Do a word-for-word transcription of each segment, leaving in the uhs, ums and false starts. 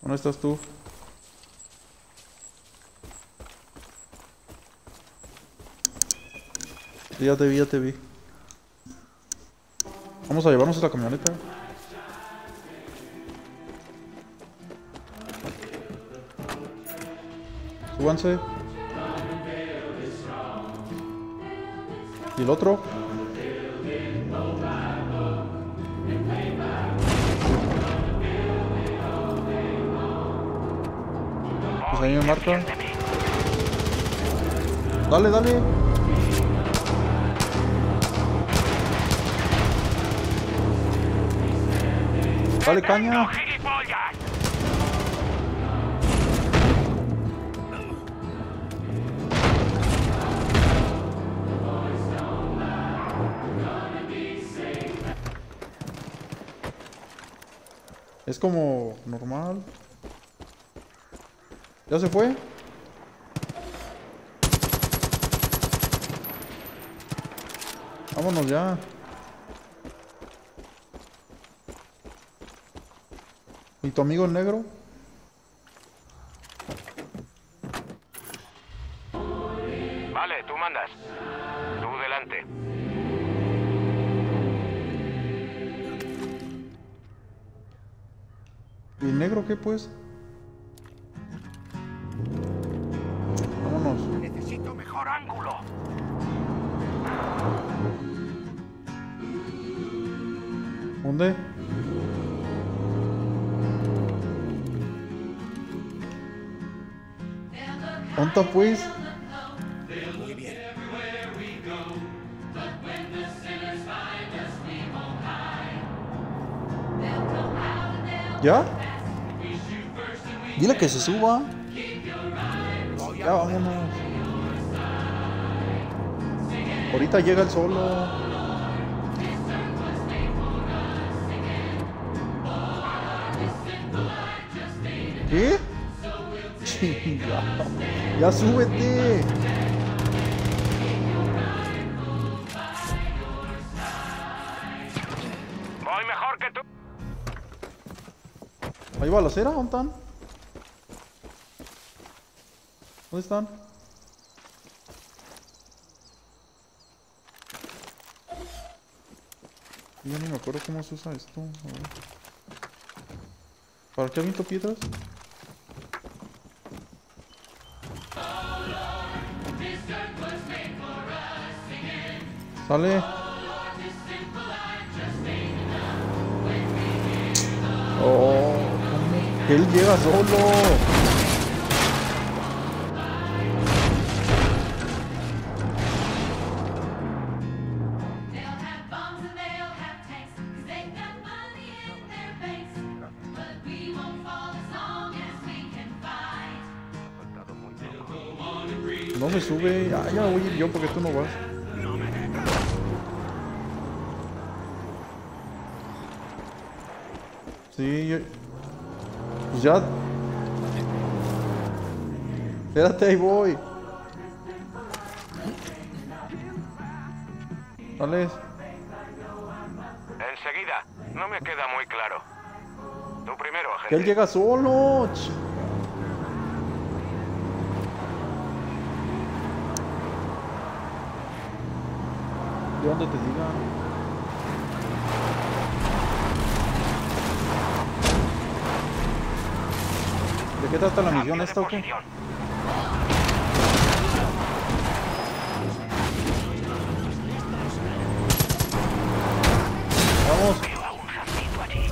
¿Dónde estás tú? Sí, ya te vi, ya te vi. Vamos a llevarnos a la camioneta. Súbanse. ¿Y el otro? Pues ahí me marca. Dale, dale. Dale caña. Es como normal. ¿Ya se fue? Vámonos ya. ¿Y tu amigo el negro? Vale, tú mandas. Tú delante. ¿Y el negro qué pues? Vámonos. Necesito mejor ángulo. ¿Dónde? ¿Dónde está pues? Muy bien. ¿Ya? Dile que se suba. Ya vámonos. Ahorita llega el solo. ¿Qué? Chinga. Ya súbete. Voy mejor que tú. Ahí va la acera, ¿dónde están? ¿Dónde están? Yo ni me acuerdo cómo se usa esto. A ver. ¿Para qué aviento piedras? Sale. Oh, ¿cómo? Que él llega solo. No me sube. Ah, ya voy a ir yo porque tú no vas. Sí, yo... Pues ya... Espérate, ahí voy. Dale. Enseguida. No me queda muy claro. Tú primero, agente. Que él llega solo. Ch- ¿De dónde te diga? ¿De qué trata la misión esta o qué? Vamos. Veo a un ratito allí.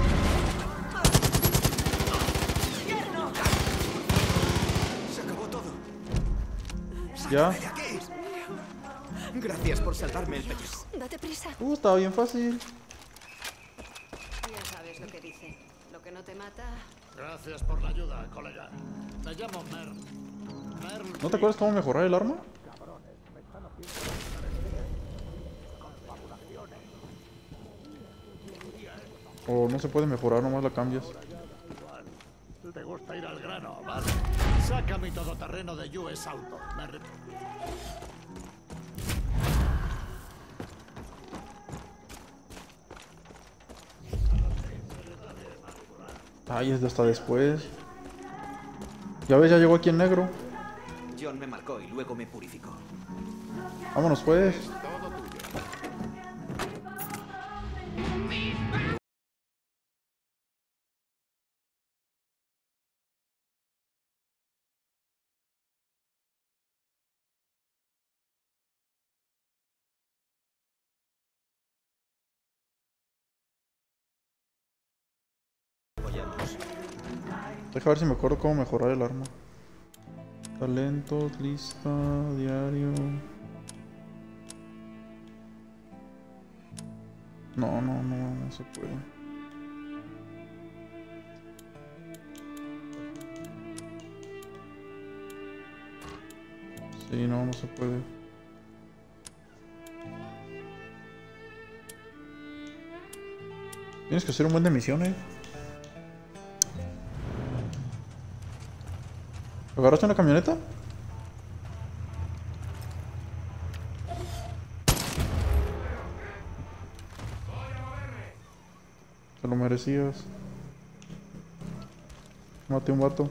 Se acabó todo. Ya. ¿De aquí? Gracias por salvarme el pellejo. Date prisa. Uh, estaba bien fácil. Ya sabes lo que dice. Lo que no te mata. Gracias por la ayuda, colega. Me llamo Merl. Merl. ¿No te acuerdas cómo mejorar el arma? O no se puede mejorar, nomás la cambias. Te gusta ir al grano, vale. Saca mi todoterreno de U S Auto. Me re- Ay, es de hasta después. Ya ves, ya llegó aquí en negro. John me marcó y luego me purificó. Vámonos pues. Apoyamos. Deja ver si me acuerdo cómo mejorar el arma. Talentos, lista, diario. No, no, no, no se puede. Sí, no, no se puede. Tienes que hacer un buen de misiones. ¿Agarraste una camioneta? Te lo merecías. Maté un vato.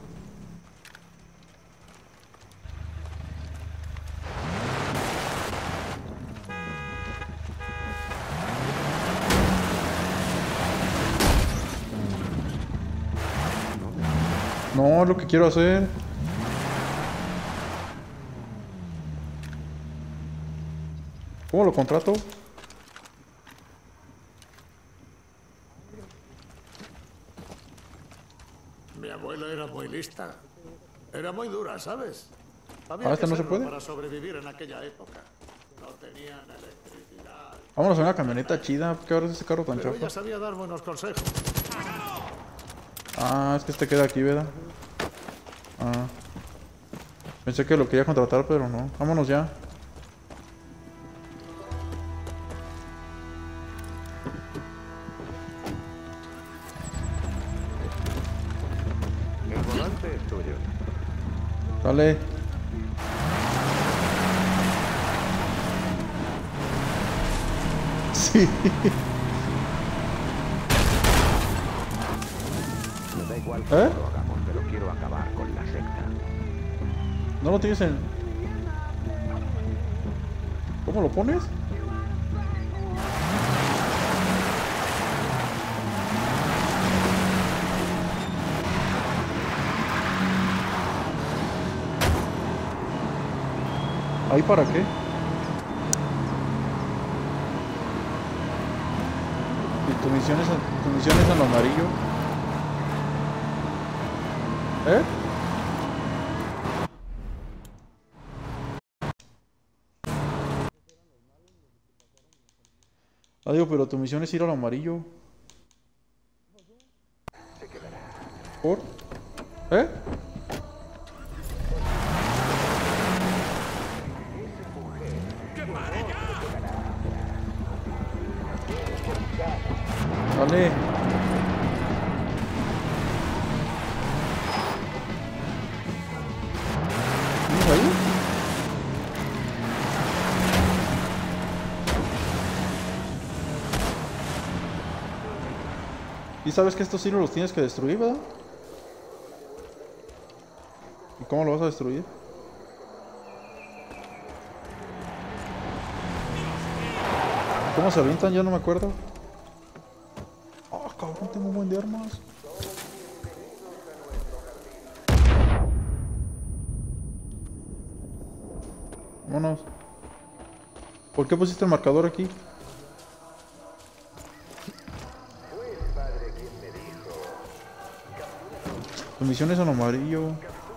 No, es lo que quiero hacer. ¿Cómo lo contrato? Mi abuela era muy lista. Era muy dura, ¿sabes? Había Ah, que ¿este no se serlo puede? para sobrevivir en aquella época. No tenían electricidad. Vámonos a una camioneta chida. ¿Por qué ahora es ese carro tan Pero chafa? ella sabía dar buenos consejos. Ah, es que este queda aquí, ¿verdad? Ah. Pensé que lo quería contratar, pero no. Vámonos ya. El volante es tuyo. Dale. Sí. Me da igual ¿Eh? cómo lo hagamos, pero quiero acabar con la secta. ¿No lo tienes en...? ¿Cómo lo pones? ¿Ahí para qué? Y tu misión es, tu misión es en lo amarillo. ¿Eh? Ah, digo, pero tu misión es ir a lo amarillo. ¿Por? ¿Eh? Dale. ¿Tienes ahí? Y sabes que estos hilos los tienes que destruir, ¿verdad? ¿Y cómo lo vas a destruir? ¿Cómo se avientan? Ya no me acuerdo. Ah, cabrón, tengo un buen de armas. Vámonos. ¿Por qué pusiste el marcador aquí? Tu misión es en amarillo.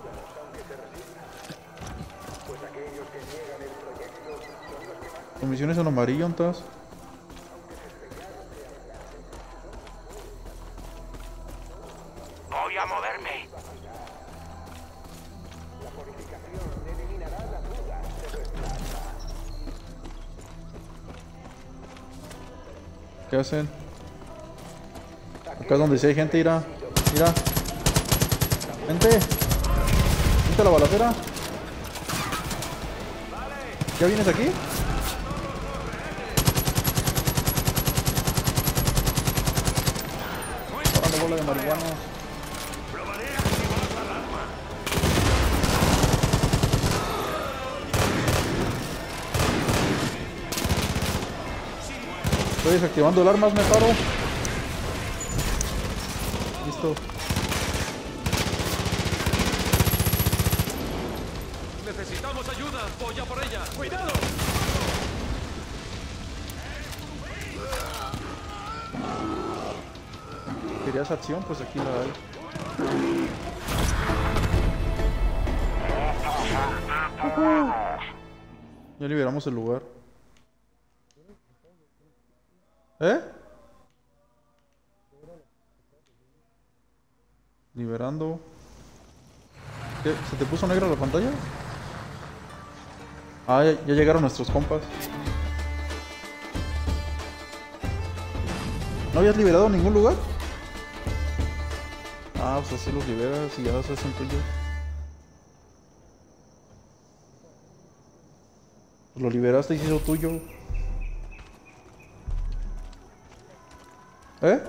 Tu misión es en amarillo, entonces. Voy a moverme. ¿Qué hacen? Acá es donde si hay gente, irá. Mira. Vente. Vente a la balacera. ¿Ya vienes aquí? Órale, bola de marihuanos. Estoy desactivando el armas, me paro. Listo. Necesitamos ayuda. Voy a por ella. ¡Cuidado! ¿Querías acción? Pues aquí la hay. Uh-huh. Ya liberamos el lugar. ¿Eh? Liberando. ¿Qué? ¿Se te puso negra la pantalla? Ah, ya, ya llegaron nuestros compas. ¿No habías liberado ningún lugar? Ah, pues así los liberas y ya se hacen tuyos. Pues lo liberaste y se hizo tuyo. ¿Eh?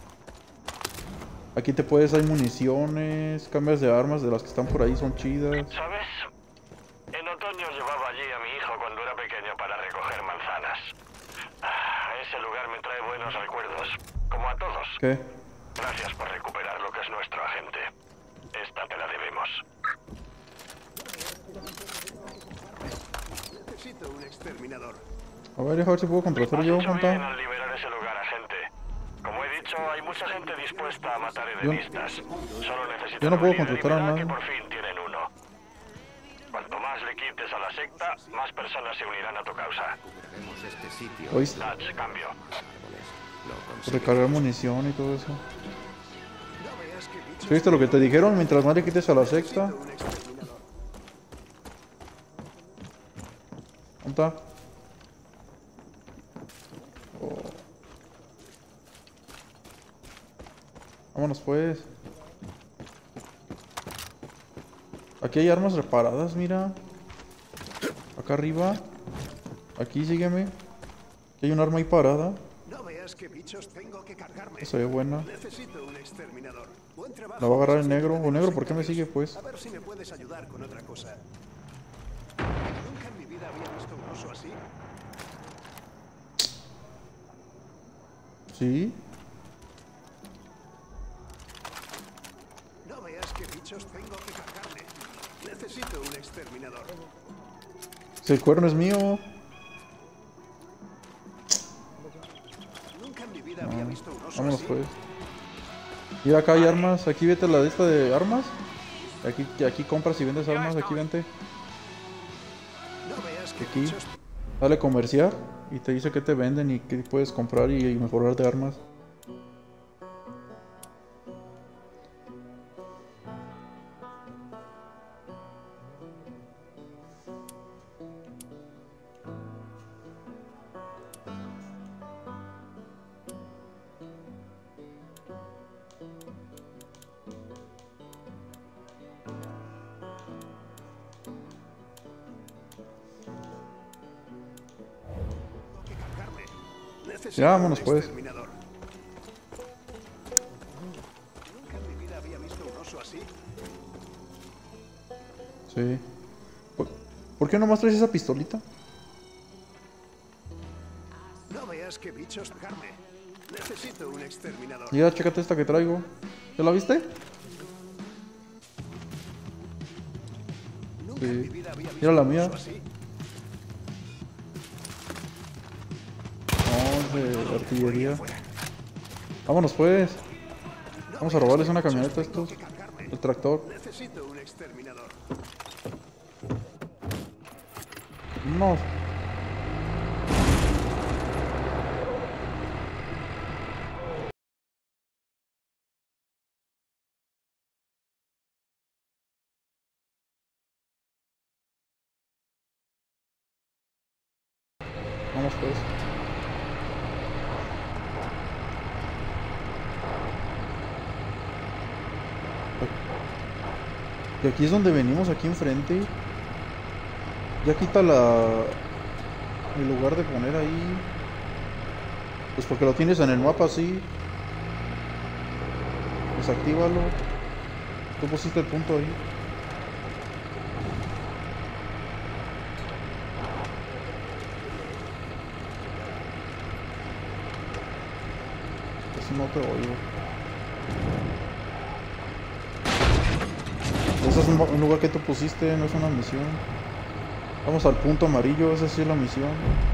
Aquí te puedes, hay municiones, cambias de armas de las que están por ahí, son chidas. ¿Sabes? En otoño llevaba allí a mi hijo cuando era pequeño para recoger manzanas. Ah, ese lugar me trae buenos recuerdos, como a todos. ¿Qué? Gracias por recuperar lo que es nuestro agente. Esta te la debemos. Necesito un exterminador. A ver, deja ver si puedo contratar Has yo, hecho bien Jonta. al liberar ese lugar, agente. Como he dicho, hay mucha gente dispuesta a matar edenistas. Solo necesitan yo no puedo un líder contratar a y verá nadie. que por fin tienen uno. Cuanto más le quites a la secta, más personas se unirán a tu causa. Recuperaremos este sitio. ¿Oíste? Dutch, cambio. Lo conseguiremos. Recargar munición y todo eso. No veas que bichos. ¿Sí viste lo que te dijeron? Mientras más le quites a la sexta. Un exterminador. ¿Dónde está? Oh. Vámonos pues. Aquí hay armas reparadas, mira. Acá arriba. Aquí, sígueme. Aquí hay un arma ahí parada. No veas que bichos tengo que cargarme. Esa se ve buena. Necesito un exterminador. Buen trabajo. La va a agarrar el negro. ¿O negro por qué me sigue pues? A ver si me puedes ayudar con otra cosa. Nunca en mi vida había visto un oso así. Sí. No veas que bichos tengo que cargarme. Necesito un exterminador. Si el cuerno es mío. Nunca en mi vida había visto un oso Vámonos así. pues. Mira, acá hay armas. Aquí vete a la de esta de armas. Aquí, aquí compras y vendes armas. Aquí vente. No veas que Aquí. bichos. Dale comerciar. Y te dice que te venden y que puedes comprar y, y mejorar de armas. que cargarme. Necesito Ya, vámonos un pues. exterminador. Nunca en mi vida había visto un oso así. Sí. ¿Por, ¿por qué nomás traes esa pistolita? No veas que bichos cargarme. Necesito un exterminador. Mira, chécate esta que traigo. ¿Ya la viste? Nunca en mi Sí. vida había visto Mira la un mía. oso así. No, es de artillería. Vámonos pues. Vamos a robarles una camioneta a estos. Que cargarme. El tractor. Necesito un exterminador. No. Vamos pues. Y aquí es donde venimos, aquí enfrente. Ya quita la... el lugar de poner ahí. Pues porque lo tienes en el mapa así. Desactívalo. Tú pusiste el punto ahí. Casi no te oigo. Ese es un, un lugar que tú pusiste, no es una misión. Vamos al punto amarillo, esa sí es la misión.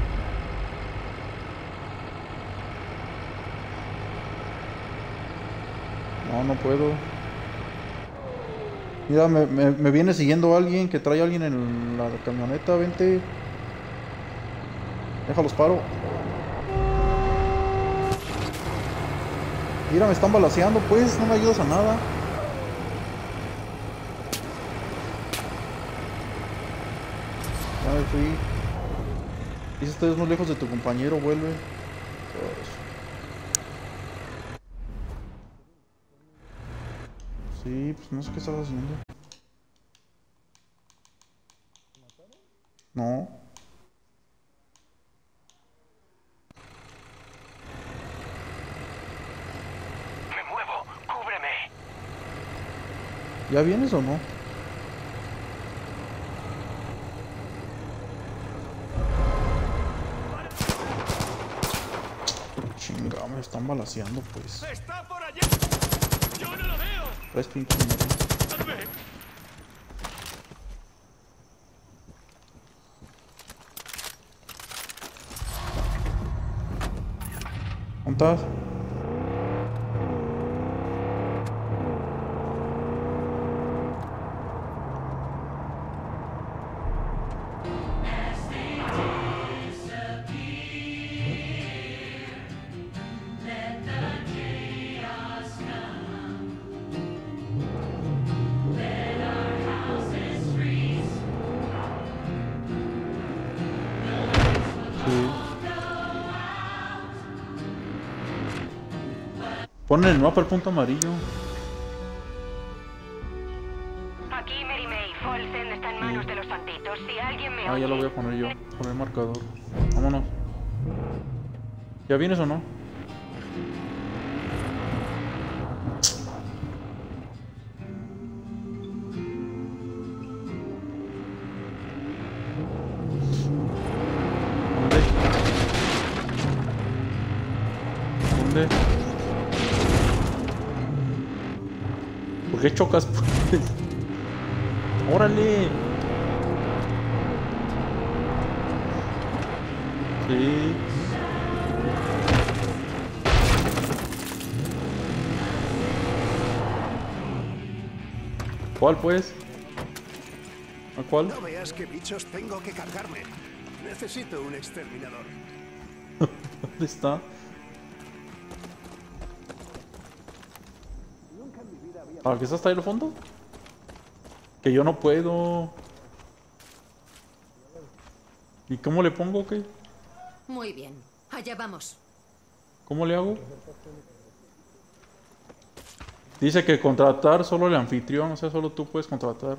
No, no puedo. Mira, me, me, me viene siguiendo alguien que trae a alguien en la camioneta, vente. Déjalos paro. Mira, me están balaceando, pues, no me ayudas a nada. Ya me fui. Y si estás muy lejos de tu compañero, vuelve. Sí, pues no sé qué estás haciendo. No. Me muevo, cúbreme. ¿Ya vienes o no? Chinga, me están balaceando, pues. ¡Está por allá! ¡Yo no lo veo! Tres pinches madre. ¿Dónde estás? Pon en el mapa el punto amarillo. Aquí Mary May. Folsen está en manos de los santitos. Si alguien me Ah, ya lo voy a poner yo. Poner el marcador. Vámonos. ¿Ya vienes o no? ¿Dónde? ¿Dónde? ¿Por qué chocas? ¡Órale! Sí. ¿Cuál pues? ¿A cuál? No veas qué bichos tengo que cargarme. Necesito un exterminador. ¿Dónde está? ¿Para qué está hasta ahí al fondo? Que yo no puedo. ¿Y cómo le pongo o qué? Muy bien. Allá vamos. ¿Cómo le hago? Dice que contratar solo el anfitrión, o sea, solo tú puedes contratar.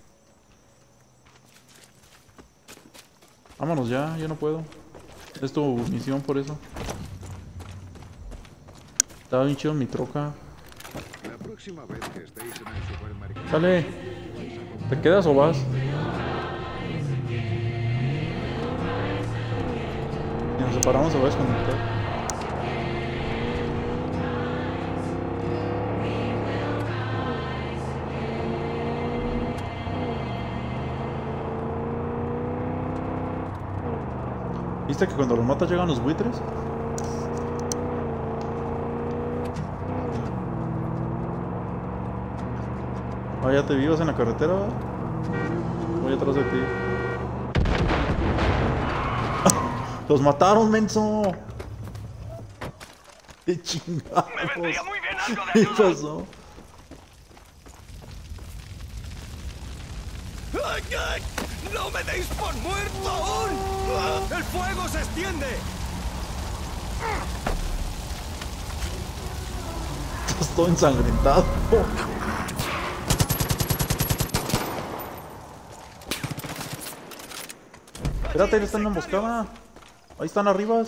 Vámonos ya, yo no puedo. Es tu misión por eso. Estaba bien chido mi troca. La próxima vez que estéis en el supermercado. Sale. ¿Te quedas o vas? Si nos separamos se va a desconectar. ¿Viste que cuando los matas llegan los buitres? Ah, ya te vivas en la carretera, ¿verdad? Voy atrás de ti. ¡Los mataron, menso! ¡Qué chingados! Me vendría muy bien algo de ¿Qué ayuda. pasó? ¡Ay, ay! ¡No me deis por muerto aún! ¡Ah! ¡El fuego se extiende! Estás todo ensangrentado. Espérate, ahí están en la emboscada. Ahí están arriba.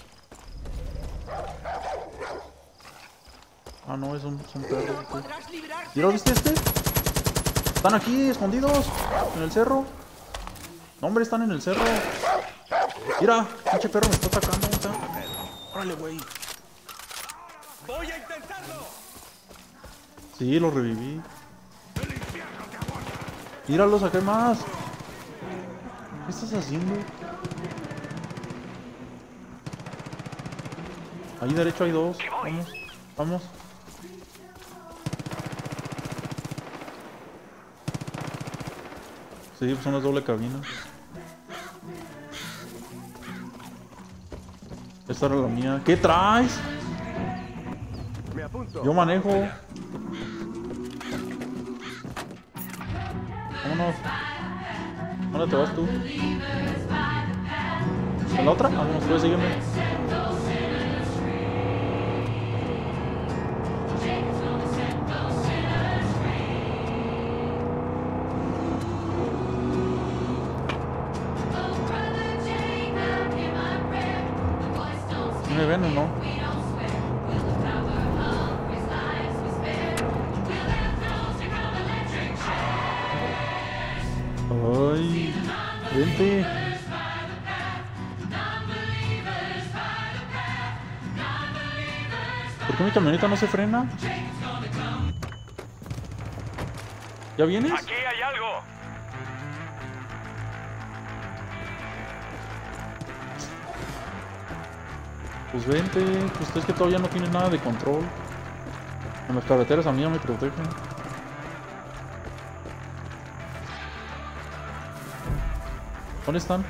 Ah, no, es un, es un perro. ¿Ya lo viste este? Están aquí, escondidos. En el cerro. No, hombre, están en el cerro. Mira, pinche perro me está atacando. ¿Está? Órale, güey. ¡Voy a intentarlo! Sí, lo reviví. Tíralos, acá hay más. ¿Qué estás haciendo? Ahí derecho hay dos. Vamos, vamos. Sí, pues son las doble cabinas. Esta era la mía. ¿Qué traes? Me apunto. Yo manejo. Vámonos. ¿Dónde te vas tú? ¿En la otra? Vámonos, pues sígueme. ¿Me ven o no? Ay, vente. ¿Por qué mi camioneta no se frena? ¿Ya vienes? Aquí hay algo. Pues vente, pues es que todavía no tienes nada de control. En las carreteras a mí ya me protegen. ¿Dónde están?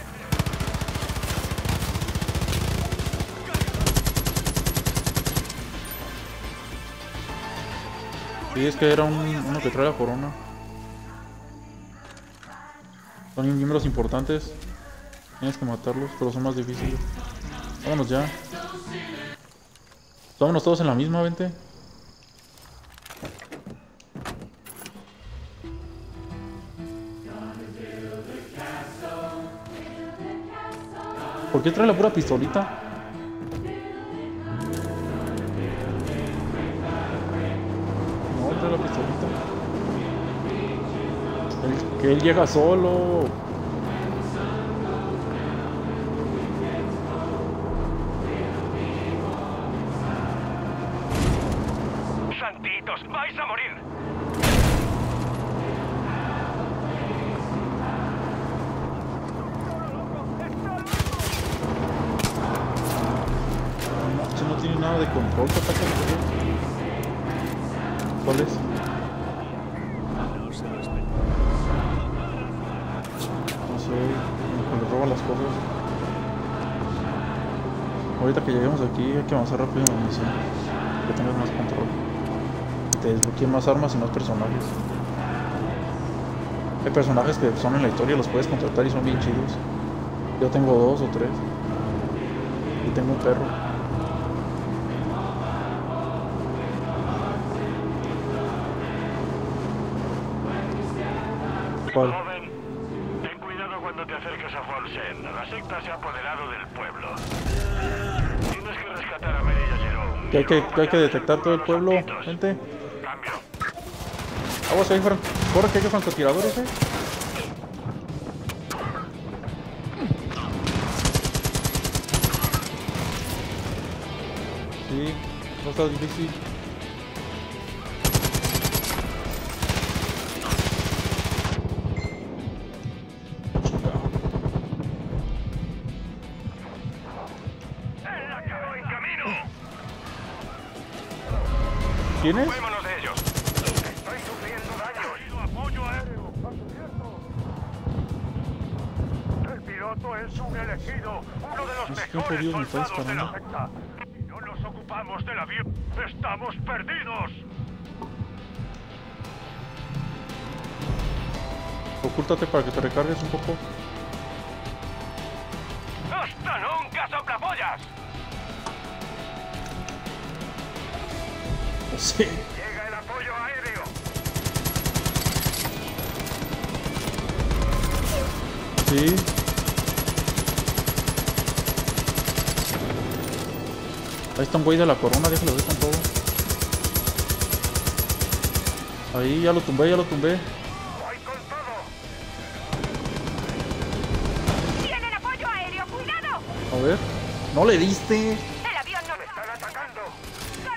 Sí, es que era un, uno que trae la corona. Son miembros importantes. Tienes que matarlos, pero son más difíciles. Vámonos ya. Vámonos todos en la misma, vente. ¿Por qué trae la pura pistolita? No, trae la pistolita. El, que él llega solo. Santitos, vais a morir. No, no tiene nada de control, ¿qué ataca? ¿Cuál es? No sé, me le roba las cosas. Ahorita que lleguemos aquí hay que avanzar rápido en la misión, que tengas más control. Te desbloqueen más armas y más personajes. Hay personajes que son en la historia, los puedes contratar y son bien chidos. Yo tengo dos o tres. Y tengo un perro. ¿Cuál? Joven, ten cuidado cuando te acerques a Folsen. La secta se ha apoderado del pueblo. Tienes que rescatar a Mary y a Jerome. Que hay que, que hay que detectar todo el pueblo, gente. Cambio. Aguas ahí, Frank. Corre, que hay que francotiradores, eh. Sí, no está difícil. ¡En camino! ¿Quién es? ¡Ocupémonos de ellos! Estoy sufriendo daños. ¡Apoyo aéreo! El piloto es un elegido, uno de los No sé qué mejores jodido me está soldados de la disparando. secta. Si no nos ocupamos del avión, estamos perdidos. Ocúltate para que te recargues un poco. ¡Hasta nunca, soplapollas! Sí. Llega el apoyo aéreo. Sí. Ahí está un güey de la corona, déjalo ver con todo. Ahí, ya lo tumbé, ya lo tumbé. ¡Voy con todo! ¡Tienen apoyo aéreo! ¡Cuidado! A ver. No le diste. El avión no... ¡Me están atacando!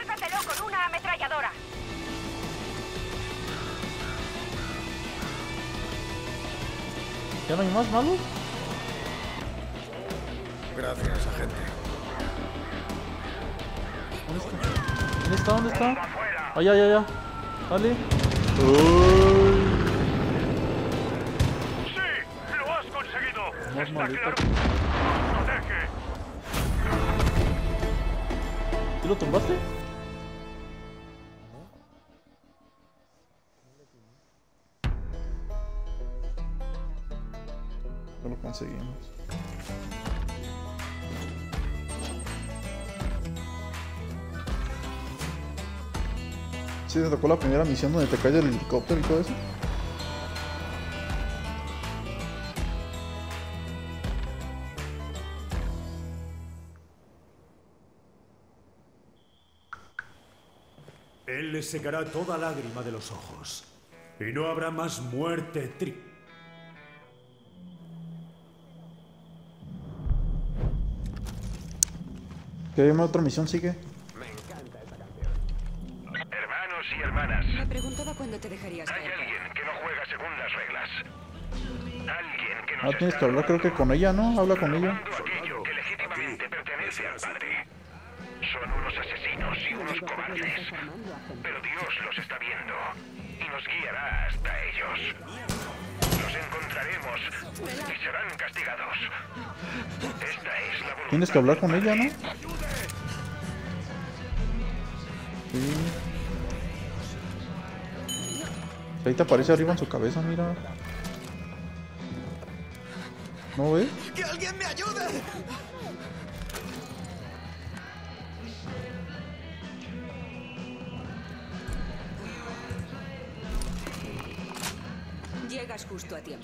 ¿Ya no hay más malos? Gracias, agente. ¿Dónde está? ¿Dónde está? Allá, allá, allá. Dale. ¡Sí! ¡Lo has conseguido! Más ¡Está maldito. claro! ¡Protege! ¿Sí lo tumbaste? No lo conseguimos. Sí, te tocó la primera misión donde te cae el helicóptero y todo eso. Él le secará toda lágrima de los ojos. Y no habrá más muerte tri... ¿Qué otra misión sigue? Hermanos y hermanas, Me preguntaba cuándo te dejarías hay caer. alguien que no juega según las reglas. Alguien que nos Ah, tienes está que hablar creo que con ella, ¿no? Habla con ella. robando aquello que legítimamente pertenece al Padre. Son unos asesinos y unos cobardes. Pero Dios los está viendo y nos guiará hasta ellos. Los encontraremos y serán castigados. Esta es la voluntad. Tienes que hablar con ella, ¿no? Sí. Ahí te aparece arriba en su cabeza, mira. ¿No ves? ¡Que alguien me ayude! Llegas justo a tiempo.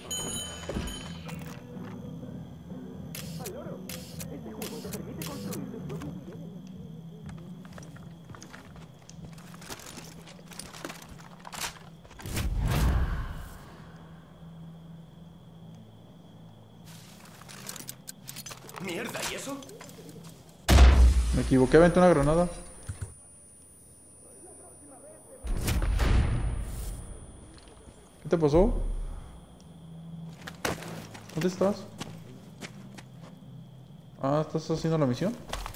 ¡Mierda! ¿Y eso? Me equivoqué, aventé una granada. ¿Qué te pasó? ¿Dónde estás? Ah, ¿estás haciendo la misión?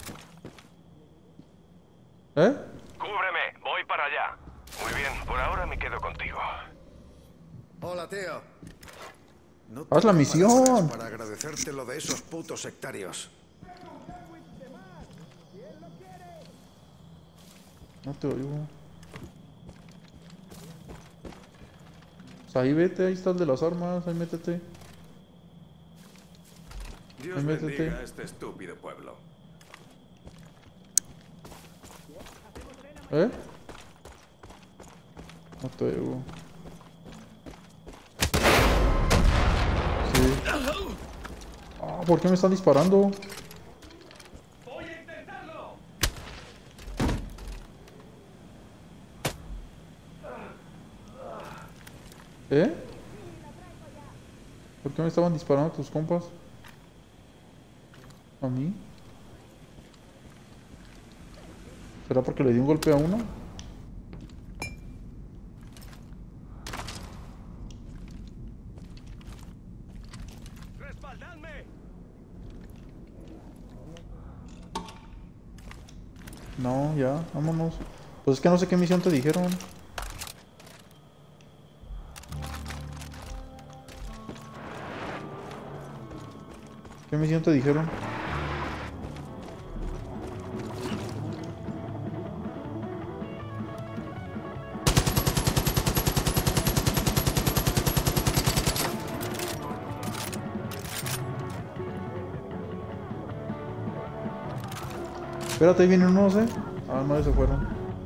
¿Eh? Cúbreme, voy para allá. Muy bien, por ahora me quedo contigo. Hola, tío. No Haz la tengo misión. palabras para agradecerte lo de esos putos sectarios. No te oigo. Pues ahí vete, ahí está el de las armas, ahí métete. Dios Ahí métete. bendiga a este estúpido pueblo. ¿Eh? No te oigo. Sí. Ah, ¿por qué me están disparando? ¡Voy a intentarlo! ¿Eh? ¿Por qué me estaban disparando tus compas? ¿A mí? ¿Será porque le di un golpe a uno? ¡Respaldadme! No, ya, vámonos. Pues es que no sé qué misión te dijeron. ¿Qué misión te dijeron? Espérate, ahí vienen unos, eh. Ah, no, ya se fueron.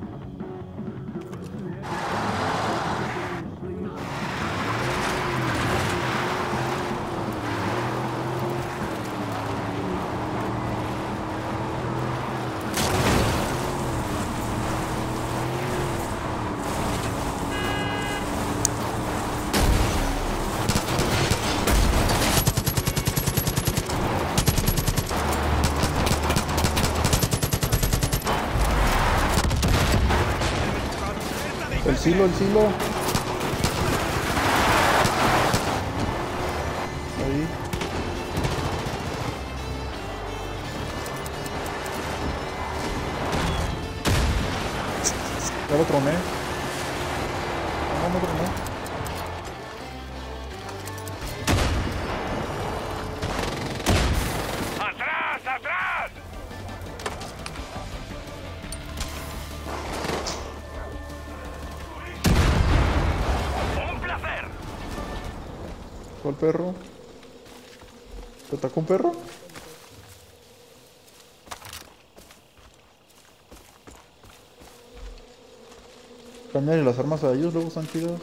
El silo, el silo. Ya lo troné. No, no troné. ¡Atrás, atrás! ¡Un placer! ¿Cuál perro? ¿Te atacó un perro? Cambiarle las armas a ellos, luego están chidas.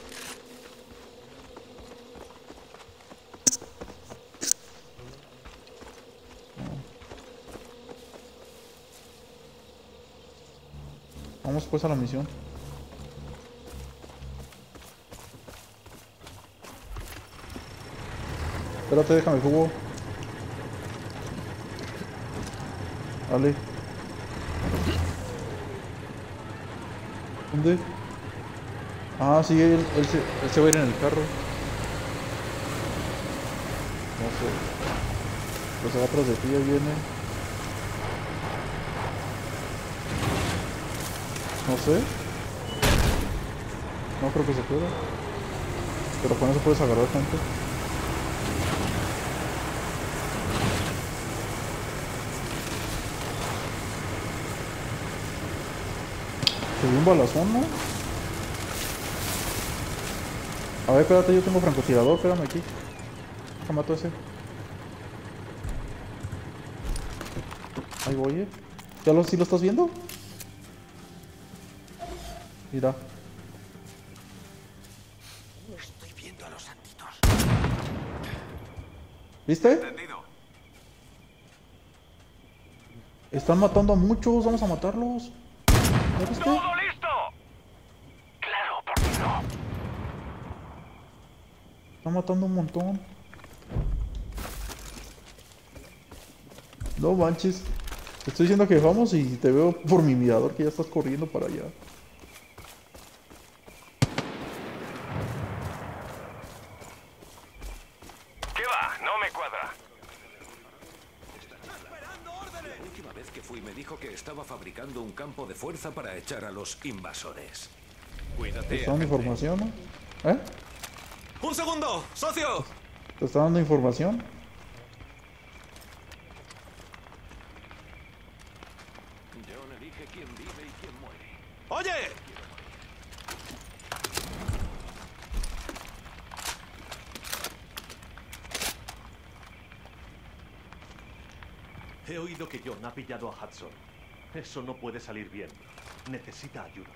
Vamos pues a la misión. Espérate, déjame jugo. Dale. ¿Dónde? Ah, sí, él, él, se, él se va a ir en el carro. No sé. Pues se va atrás de ti, ahí viene. No sé. No creo que se pueda. Pero con eso puedes agarrar gente. Se dio un balazón, ¿no? A ver, espérate, yo tengo francotirador, espérame aquí. Deja mato ese. Ahí voy, eh. ¿Ya lo, sí lo estás viendo? Mira. Estoy viendo a los santitos. ¿Viste? Entendido. Están matando a muchos, vamos a matarlos. ¿Ya viste? ¡Todo listo! Claro, ¿por qué no? Están matando un montón. No manches. Te estoy diciendo que vamos y te veo por mi mirador que ya estás corriendo para allá. ¿Qué va? No me cuadra. La última vez que fui me dijo que estaba fabricando un campo de fuerza para echar a los invasores. Te Cuídate. está dando información, ¿no? ¿Eh? ¡Un segundo! ¡Socio! ¿Te está dando información? John elige quién vive y quién muere. ¡Oye! He oído que John ha pillado a Hudson. Eso no puede salir bien. Necesita ayuda.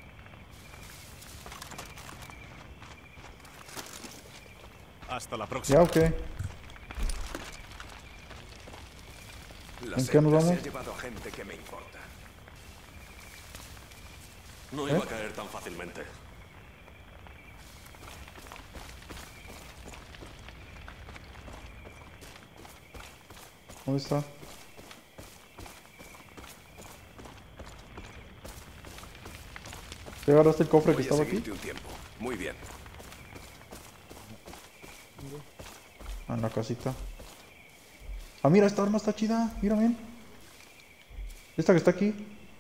Hasta la próxima. ¿Ya o qué? La ¿En qué nos secta vamos? se ha llevado a gente que me importa. No ¿Eh? iba a caer tan fácilmente. ¿Dónde está? ¿Te agarraste el cofre que Voy a estaba aquí? seguirte un tiempo. Muy bien. Ah, en la casita. Ah, mira, esta arma está chida. Mira, ven. Esta que está aquí.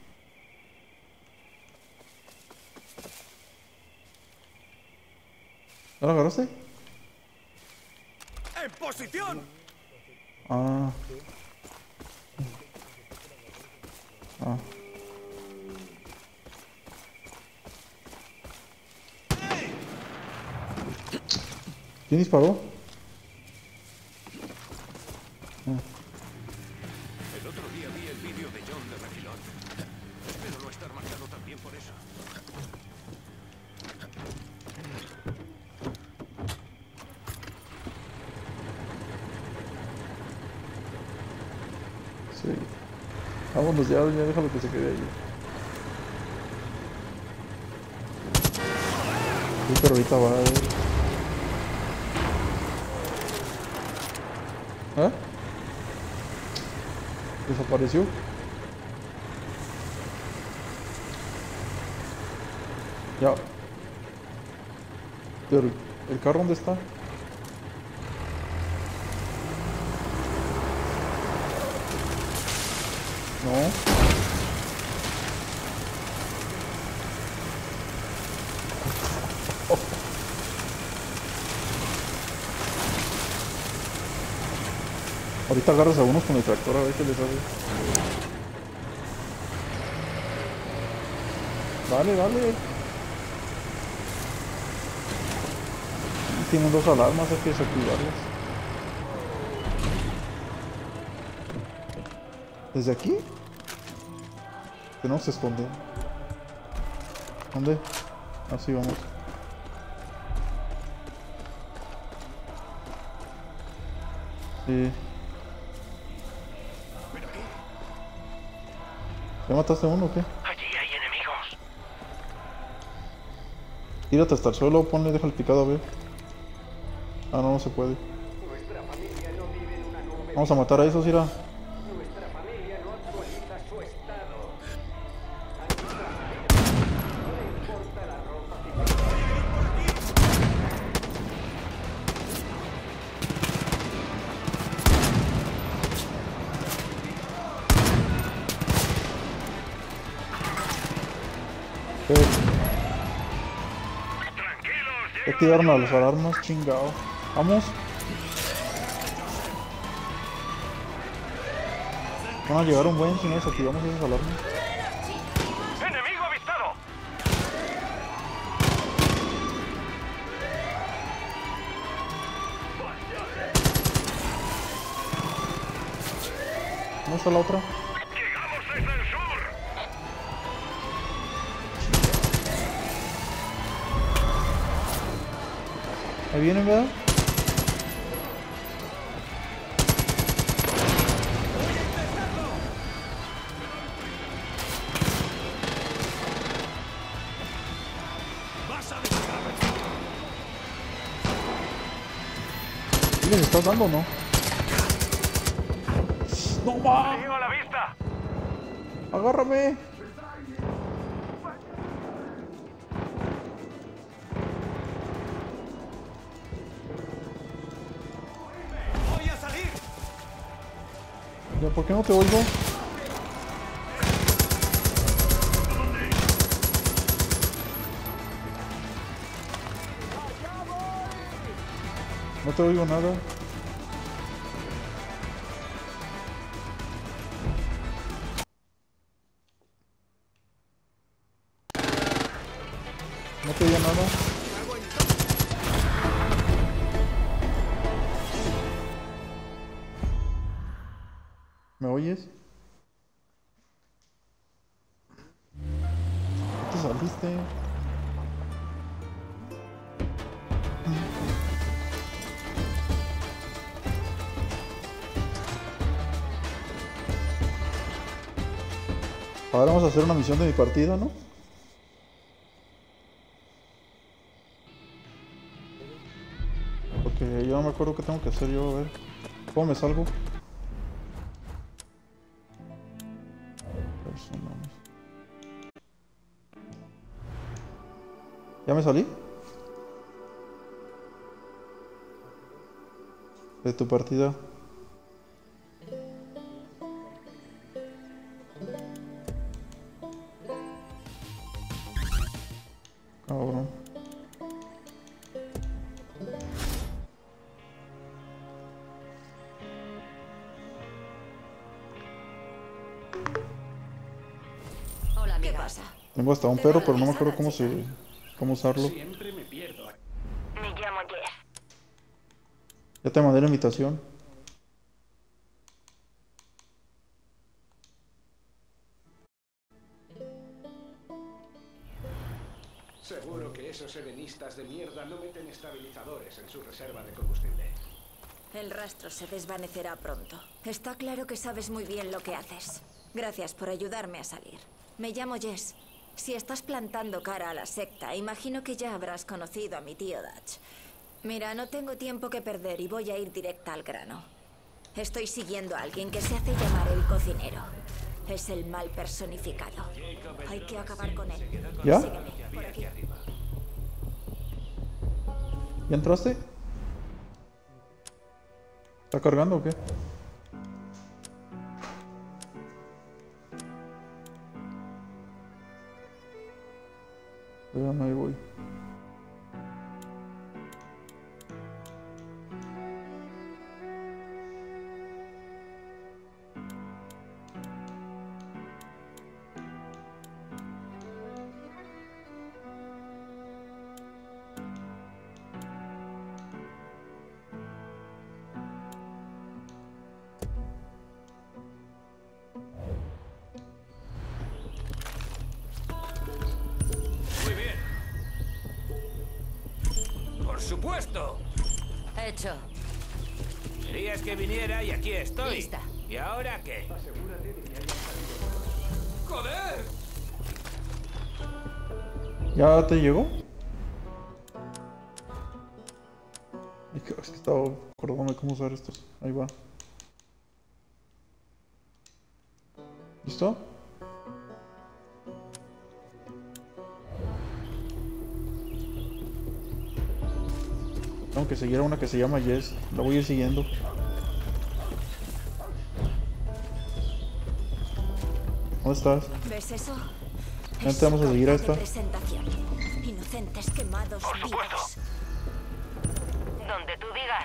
¿No la agarraste? ¡En posición! Ah. Ah. ¿Quién disparó? Ah. El otro día vi el vídeo de John de refilón. Espero no estar marcado también por eso. Sí. Vámonos ya, ya déjalo que se quede ahí. Sí, pero ahorita va a ver. ¿Eh? ¿Desapareció? Ya. Pero, ¿el carro dónde está? No. Ahorita agarras a unos con el tractor a ver qué les hace. Dale, dale. Tienen dos alarmas, hay que desactivarlas. ¿Desde aquí? Tenemos que esconder. ¿Dónde? Así vamos. Sí. ¿Ya mataste a uno o qué? Allí hay enemigos. Tírate hasta el suelo, ponle, deja el picado a ver. Ah, no, no se puede. Vamos a matar a esos, Ira. Nuestra familia no actualiza su estado. No le importa la ropa. ¿Qué? Ya activaron a las alarmas, chingado. Vamos. Van a llegar un buen si no desactivamos esas alarmas. ¡Enemigo avistado! ¿Dónde está la otra? ¡Llegamos desde el sur! Ahí vienen, ¿verdad? ¿Sí les estás dando o no? ¡No va! ¡Peligro a la vista! ¡Agárrame! ¡Voy a salir! ¿Ya por qué no te oigo? No te oigo nada. No te oigo nada. ¿Me oyes? ¿Qué te saliste? Ahora vamos a hacer una misión de mi partida, ¿no? Porque yo no me acuerdo qué tengo que hacer yo, a ver. ¿Cómo me salgo? Personajes. ¿Ya me salí? De tu partida. Cabrón. Hola, ¿qué pasa? Tengo hasta un pero, pero no me acuerdo cómo se... cómo usarlo. Siempre me pierdo. Me llamo Jess. Ya te mandé la invitación. Seguro que esos helenistas de mierda no meten estabilizadores en su reserva de combustible. El rastro se desvanecerá pronto. Está claro que sabes muy bien lo que haces. Gracias por ayudarme a salir. Me llamo Jess. Si estás plantando cara a la secta, imagino que ya habrás conocido a mi tío Dutch. Mira, no tengo tiempo que perder y voy a ir directa al grano. Estoy siguiendo a alguien que se hace llamar el cocinero. Es el mal personificado. Hay que acabar con él. ¿Ya? Sígueme, por aquí. ¿Ya entraste? ¿Está cargando o qué? Espérame, ahí voy. esto? Hecho. Querías que viniera y aquí estoy. Lista. ¿Y ahora qué? ¡Joder! ¿Ya te llegó? Es que, es que estaba acordándome cómo usar estos. Ahí va. ¿Listo? Tengo que seguir a una que se llama Jess. La voy a ir siguiendo. ¿Dónde estás? ¿Ves eso? Ya te vamos a seguir a esta. Presentación. Inocentes quemados vivos. Donde tú digas.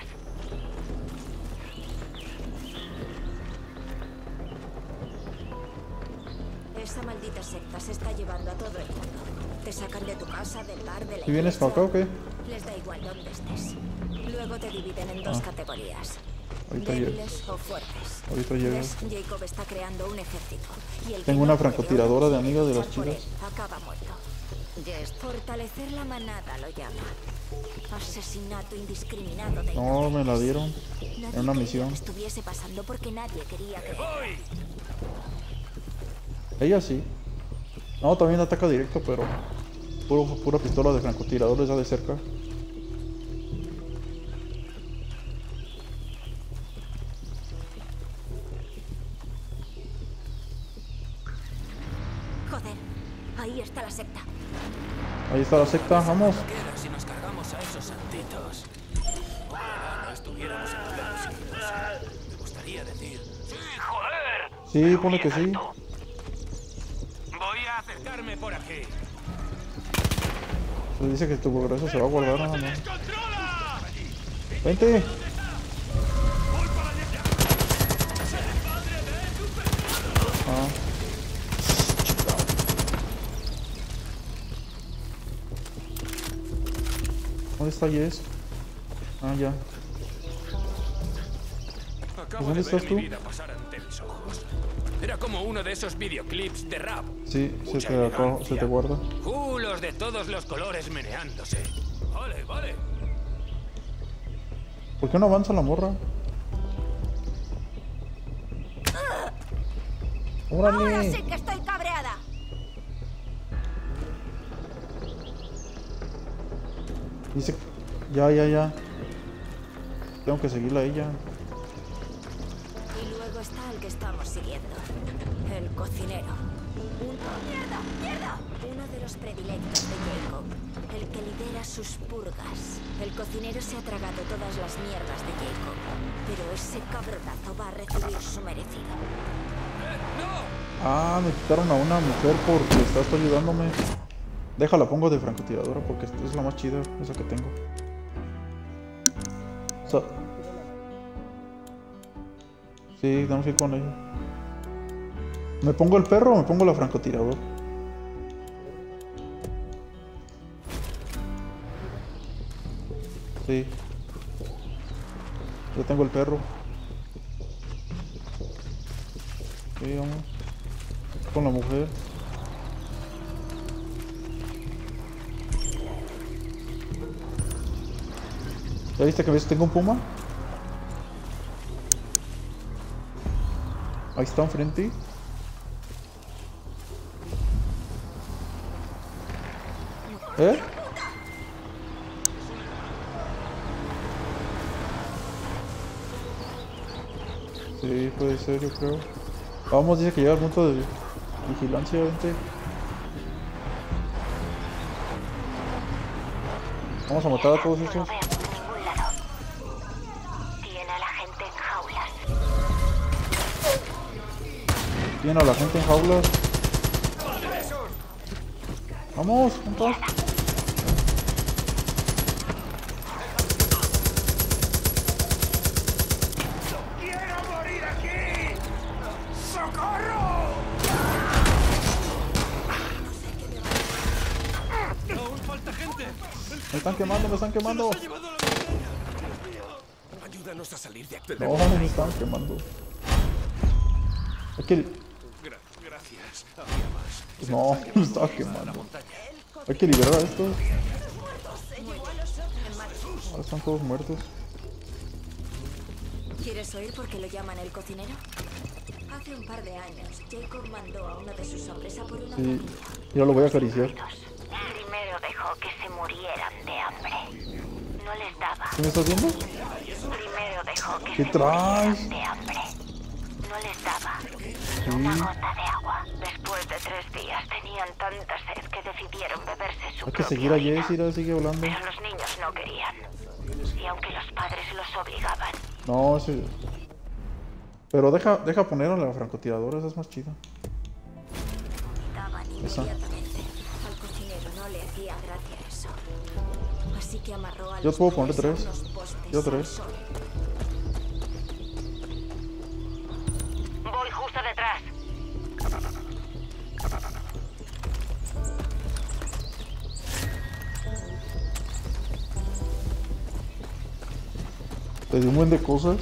Esa maldita secta se está llevando a todo el mundo. Te sacan de tu casa, del bar, de la ¿Y vienes iglesia. para acá o qué? Les da igual dónde estés. Luego te dividen en dos Ah. categorías. Ahorita Débiles llego. o fuertes. Ahorita llego. ¿Ves? Jacob está creando un ejército. Y el que Tengo no una puede francotiradora de amiga de luchar las por chidas. él, acaba muerto. Yes. Fortalecer la manada lo llama. Asesinato indiscriminado de No, me la dieron. Nadie Era una quería misión. que estuviese pasando porque nadie quería que... Ella sí. No, también ataca directo, pero puro, pura pistola de francotirador les da de cerca. Joder, ahí está la secta. Ahí está la secta, vamos. Si nos cargamos a esos santitos. Ojalá no estuviéramos en pleno siglo. Me gustaría decir. ¡Sí, joder! Sí, pone que sí. Voy a acercarme por aquí. Se dice que tu progreso se va a guardar nada más. Vente. Ah. ¿Dónde está Jess? Ah, ya. Acabo ¿Dónde de ver estás mi tú? vida pasar ante mis ojos. Era como uno de esos videoclips de rap. Sí, se Mucha te, acaba- elegancia. se te guarda. Culos de todos los colores meneándose. Vale, vale. ¿Por qué no avanza la morra? Ahora ¡Órale! sí que estoy cabreada. Dice... Ya, ya, ya. Tengo que seguirla a ella. Y luego está el que estamos siguiendo. El cocinero. Un... ¡Mierda! ¡Mierda! Uno de los predilectos de Jacob. El que lidera sus purgas. El cocinero se ha tragado todas las mierdas de Jacob. Pero ese cabronazo va a recibir su merecido. Ah, me quitaron a una mujer porque estás tú ayudándome. Déjala, pongo de francotiradora porque es la más chida, esa que tengo. O sea, sí, tenemos que ir con ella. ¿Me pongo el perro o me pongo la francotiradora? Sí. Yo tengo el perro. Sí, vamos. Con la mujer. ¿Ya viste que a veces tengo un puma? Ahí está enfrente. ¿Eh? Sí, puede ser, yo creo. Vamos, dice que llega al punto de vigilancia, vente. Vamos a matar a todos estos. Tiene a la gente en jaulas. Tienen a la gente en jaulas. Vamos, juntos. ¡Quiero morir aquí! ¡Socorro! ¡Aún falta gente! Me están quemando, me están quemando. Ayúdanos a salir de aquí. No, me están quemando. Es que... Gra- Gracias. Había más. No, me estaba quemando. Hay que liberar a estos. Ya están todos muertos. ¿Quieres oír por qué lo llaman el cocinero? Hace un par de años, Jacob mandó a uno de sus hombres a por una Sí, familia. ya lo voy a acariciar. Primero dejó que se murieran de hambre. No les daba. ¿Qué me estás viendo? Primero dejó que ¿Qué se traes? murieran de hambre. No les daba ni una gota de agua. Después de tres días tenían tanta sed que decidieron beberse su Hay que propia seguir a orina. Jess, Ira, sigue hablando. Pero los niños no querían. Y aunque los padres los obligaban, No, ese... Pero deja, deja poner a la francotiradora, esa es más chida. Daban Esa. inmediatamente. Al cocinero no le hacía gracia eso. Así que amarró a Yo los puedo poner padres a tres. unos postes Yo al tres. sol. voy justo detrás. Te dio un buen de cosas.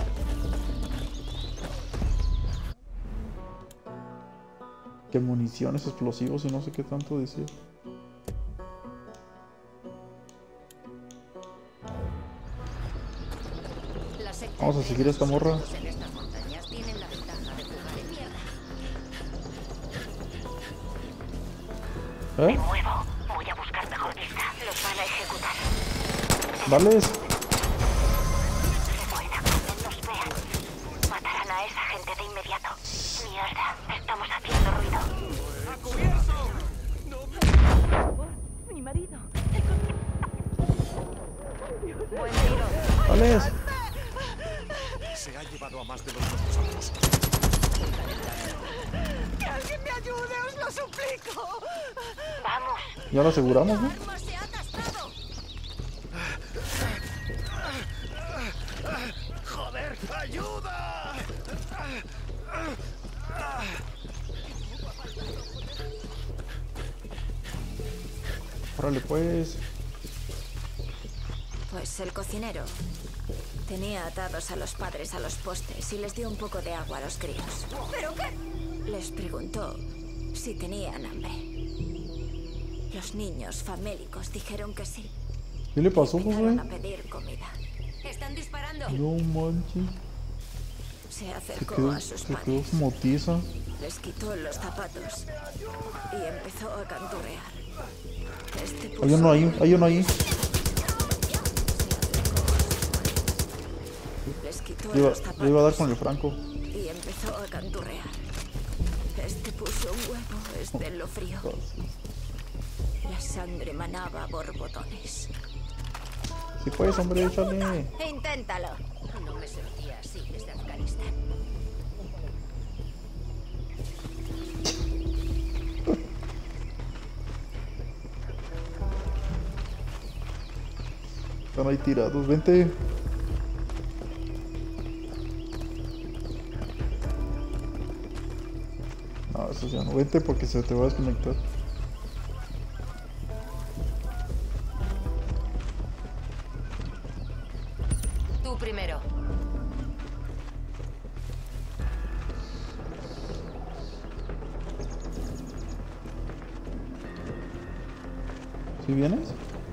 Que municiones, explosivos y no sé qué tanto decía. Vamos a seguir a esta morra. Me ¿Eh? muevo. Voy a buscar mejor vista. Los van a ejecutar. Dale. Recuerda, cuando nos vean, matarán a esa gente de inmediato. Mierda, estamos haciendo ruido. ¡A cubierto! Mi marido. Buen tiro. Dale. Se ha llevado a más de los responsables. ¡Que alguien me ayude, os lo suplico! Vamos. Ya lo aseguramos, ¿no? ¡Se ha atascado! ¡Joder! ¡Ayuda! Órale, pues. Pues el cocinero tenía atados a los padres a los postes y les dio un poco de agua a los críos. ¿Pero qué? Les preguntó si tenían hambre. Los niños famélicos dijeron que sí. ¿Qué le pasó, Empezaron a Josué? pedir comida. Están disparando. No manches. Se Se acercó quedó, a sus se quedó padres, como tiesa. les quitó los zapatos y empezó a canturrear. Este Hay puso uno ahí, hay uno ahí. Les quitó Le iba, los zapatos le iba a dar con el franco. y empezó a canturrear. Este puso un huevo, este lo frío. La sangre manaba a borbotones. Si puedes, hombre, échale. Inténtalo. No me sentía así desde Afganistán. Están ahí tirados, vente. No, eso ya no. Vente porque se te va a desconectar. Tú primero. ¿Sí vienes?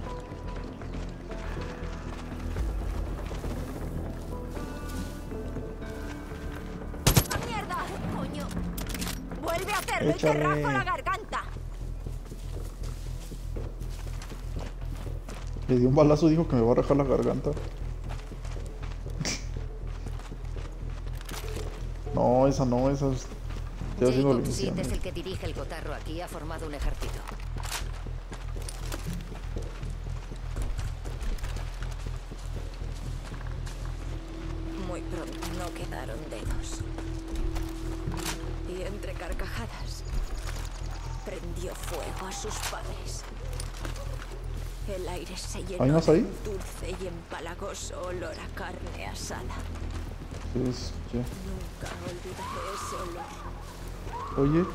¡Mierda! ¡Coño! ¡Vuelve a hacerlo y te Échale. rajo la garganta! Le dio un balazo y dijo que me va a rajar la garganta. No, esa no, esa es... Estoy haciendo la Jacob Seed misión. es el que dirige el cotarro aquí. Ha formado un ejército. Muy pronto no quedaron dedos. Y entre carcajadas, prendió fuego a sus padres. El aire se llenó ¿Hay más de ahí? un dulce y empalagoso olor a carne asada. Es, ya. Nunca olvidaré ese olor. Oye,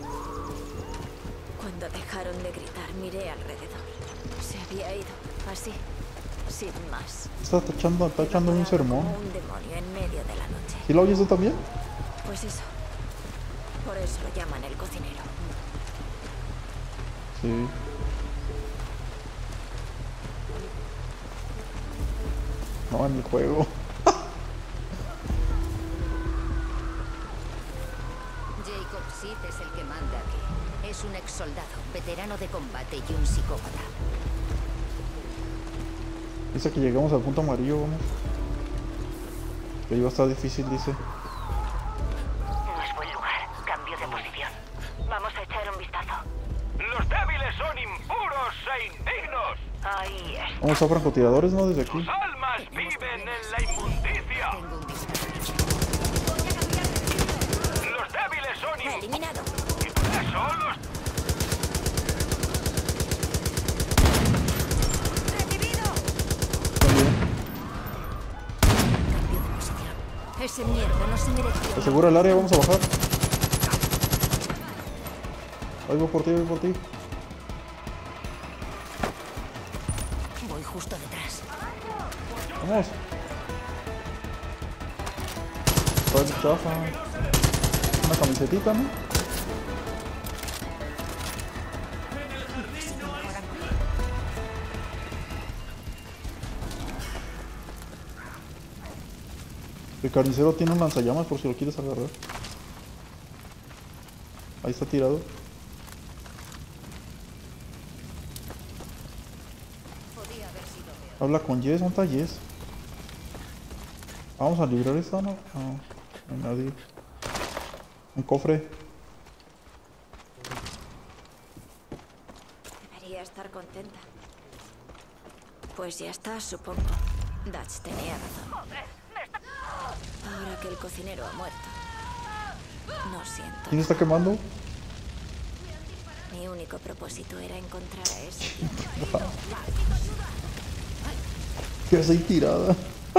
Cuando dejaron de gritar, miré alrededor. Se había ido, así, sin más. está echando, está echando un sermón. Como un demonio en medio de la noche. ¿Sí lo oyes tú también? Pues eso. Por eso lo llaman el cocinero. Sí. No, en el juego. Jacob Seed es el que manda aquí. Es un ex soldado, veterano de combate y un psicópata. Dice que llegamos al punto amarillo, vamos. Que iba a estar difícil, dice. No es buen lugar. Cambio de posición. Vamos a echar un vistazo. Los débiles son impuros e indignos. Ahí es. Vamos a francotiradores, ¿no? Desde aquí. Sus almas viven en la inmundicia. Tengo un disparo. Los débiles son impuros. Eliminado. Son los... ¡Recibido! También. Cambio de posición. Ese mierda no se mereció. Asegura el área, vamos a bajar. Ahí voy por ti, voy por ti. Voy justo detrás. Vamos. Está chafa. Una camisetita, ¿no? El carnicero tiene un lanzallamas por si lo quieres agarrar. Ahí está tirado. Podía haber sido peor. Habla con Jess, ¿dónde está Jess? Vamos a librar esta, ¿no? No, no hay nadie. Un cofre. Debería estar contenta. Pues ya está, supongo. Dutch tenía razón. Ahora que el cocinero ha muerto. No siento. ¿Quién está quemando? Mi único propósito era encontrar a ese tipo. ¿Qué hace ahí tirada?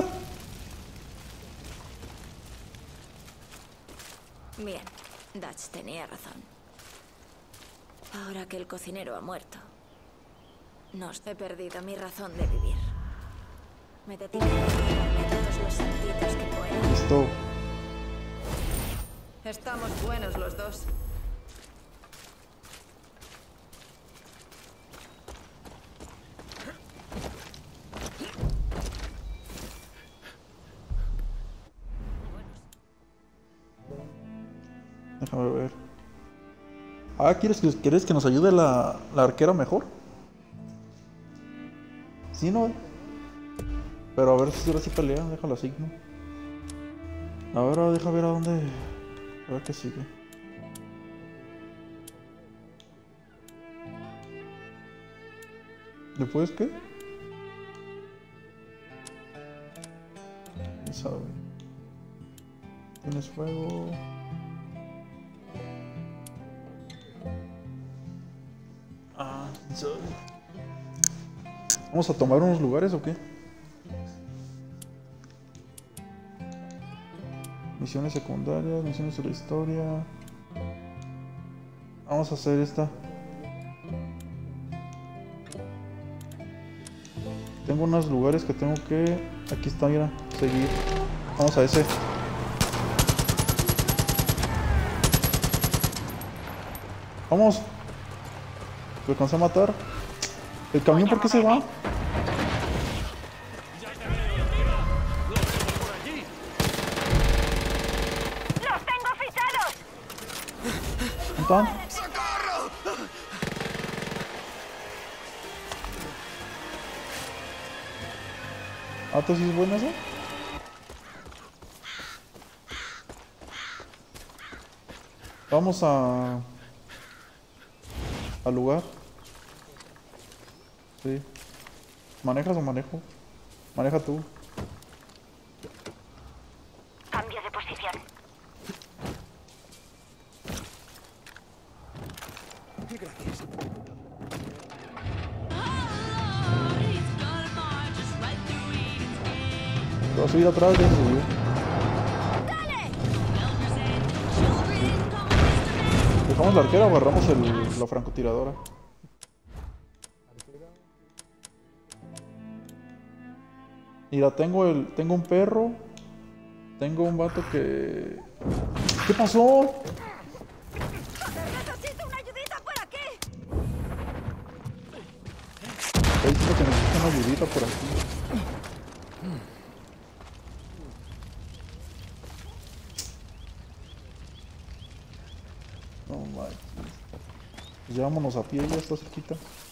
Bien, Dutch tenía razón. Ahora que el cocinero ha muerto, no he perdido mi razón de vivir. Me detengo a darme todos los saltitos que pueda. Listo. Estamos buenos los dos. Déjame ver. Ah, ¿quieres que, ¿quieres que nos ayude la, la arquera mejor? Sí, ¿no? Pero a ver si ahora sí pelea, déjala asigno. A ver, ahora deja ver a dónde... A ver qué sigue. ¿Después qué? ¿Quién sabe? ¿Tienes fuego? Ah, ¿quién sabe? ¿Vamos a tomar unos lugares o qué? Misiones secundarias, misiones de la historia. Vamos a hacer esta. Tengo unos lugares que tengo que... Aquí está, mira, seguir. Vamos a ese. Vamos. Lo alcancé a matar. ¿El camión por qué se va? ¡Los tengo fichados! ¿Dónde están? Ah, ¿tú sí es buena eso? Vamos a... al lugar. Sí. ¿Manejas o manejo? Maneja tú. Cambio de posición. Gracias. Te vas a subir atrás, ya se subió. ¿Dejamos la arquera o agarramos el, la francotiradora? Mira, tengo el. Tengo un perro. Tengo un vato que. ¿Qué pasó? ¡Necesito una ayudita por aquí! Estoy diciendo que necesito una ayudita por aquí. Pues llevámonos a pie, ya está cerquita.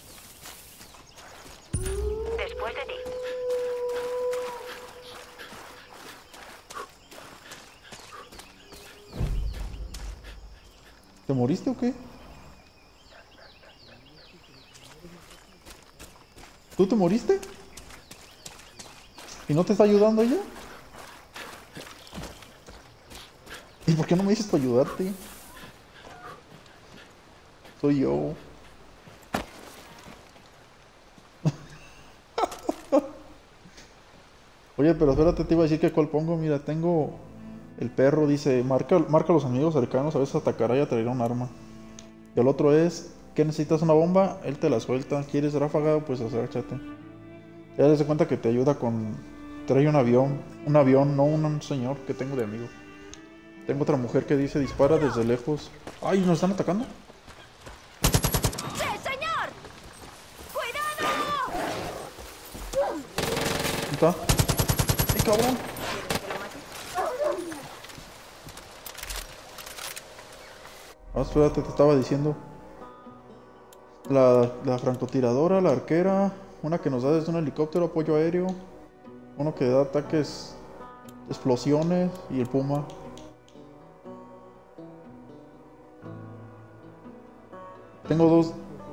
Después de ti. ¿Te moriste o qué? ¿Tú te moriste? ¿Y no te está ayudando ella? ¿Y por qué no me dices para ayudarte? Soy yo. Oye, pero espérate, te iba a decir que cuál pongo. Mira, tengo el perro, dice, marca, marca a los amigos cercanos, a veces atacará y atraerá un arma. Y el otro es, ¿qué necesitas una bomba? Él te la suelta. ¿Quieres ráfaga? Pues agáchate. Ya des cuenta que te ayuda con... Trae un avión, un avión, no un señor que tengo de amigo. Tengo otra mujer que dice, dispara desde lejos. ¡Ay, nos están atacando! ¡Sí, señor! ¡Cuidado! ¿Dónde está? ¡Ay, cabrón! Ah, espérate, te estaba diciendo. La, la francotiradora, la arquera, una que nos da desde un helicóptero, apoyo aéreo, uno que da ataques, explosiones y el puma. Tengo dos.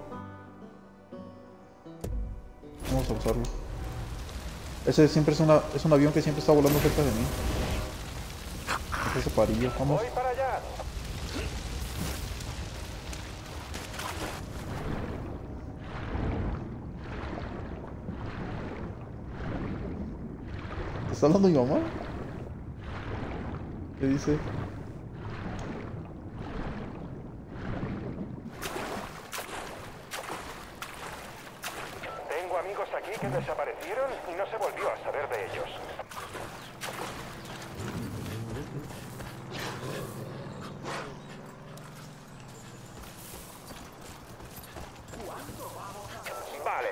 Vamos a usarlo. Ese siempre es una es un avión que siempre está volando cerca de mí. Ese parillo, vamos. Voy para allá. ¿Te está hablando mi mamá? ¿Qué dice? Tengo amigos aquí que desaparecieron y no se volvió a saber de ellos. Vale.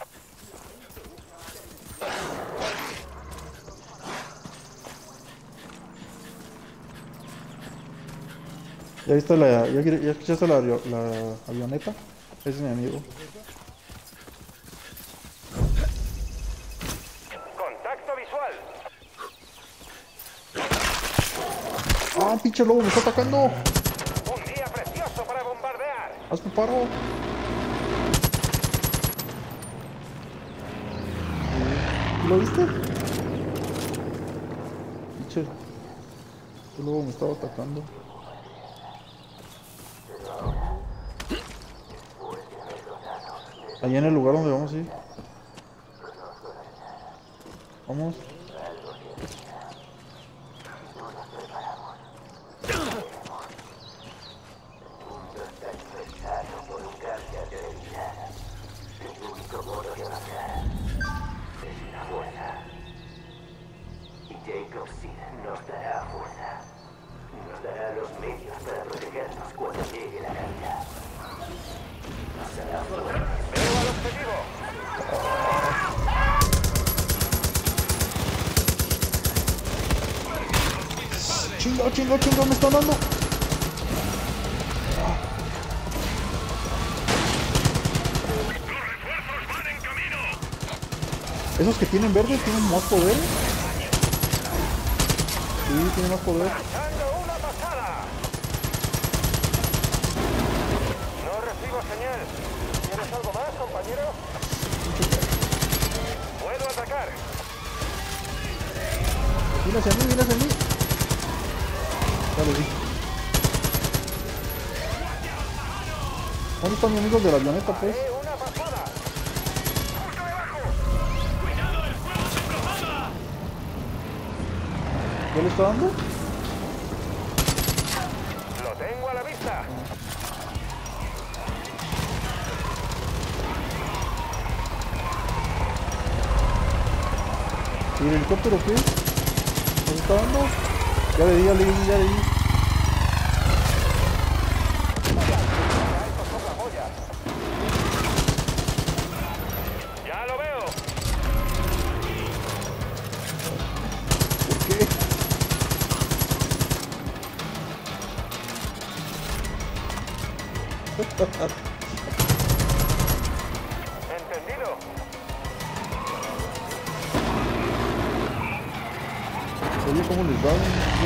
¿Ya viste la, ya, ya escuchaste la, la avioneta? Ese es mi amigo. Contacto visual. ¡Ah, pinche lobo! ¡Me está atacando! Un día precioso para bombardear. ¡Hazme paro! ¿Lo viste? Pinche... El lobo me estaba atacando. Allá en el lugar donde vamos a ir. Vamos. Jacob Seed nos dará fuerza. Nos dará los medios para protegernos cuando llegue la caída. Nos hará fuerza. Veo al objetivo. Chingo, chingo, chingo, me están dando. Esos que tienen verde tienen más poder. Sí, tienen más poder. Echando una pasada. No recibo señal. ¿Tienes algo más, compañero? Puedo atacar. Viene hacia mí, viene hacia mí. Ya lo vi. ¿Dónde están mis amigos de la avioneta, pues? Una pasada. Justo debajo. ¿Ya le está dando? Lo tengo a la vista. ¿Y el helicóptero qué? ¿Le está dando? Ya le di, ya le di, ya le di. Ya lo veo. ¿Por qué? Oye, ¿cómo les va?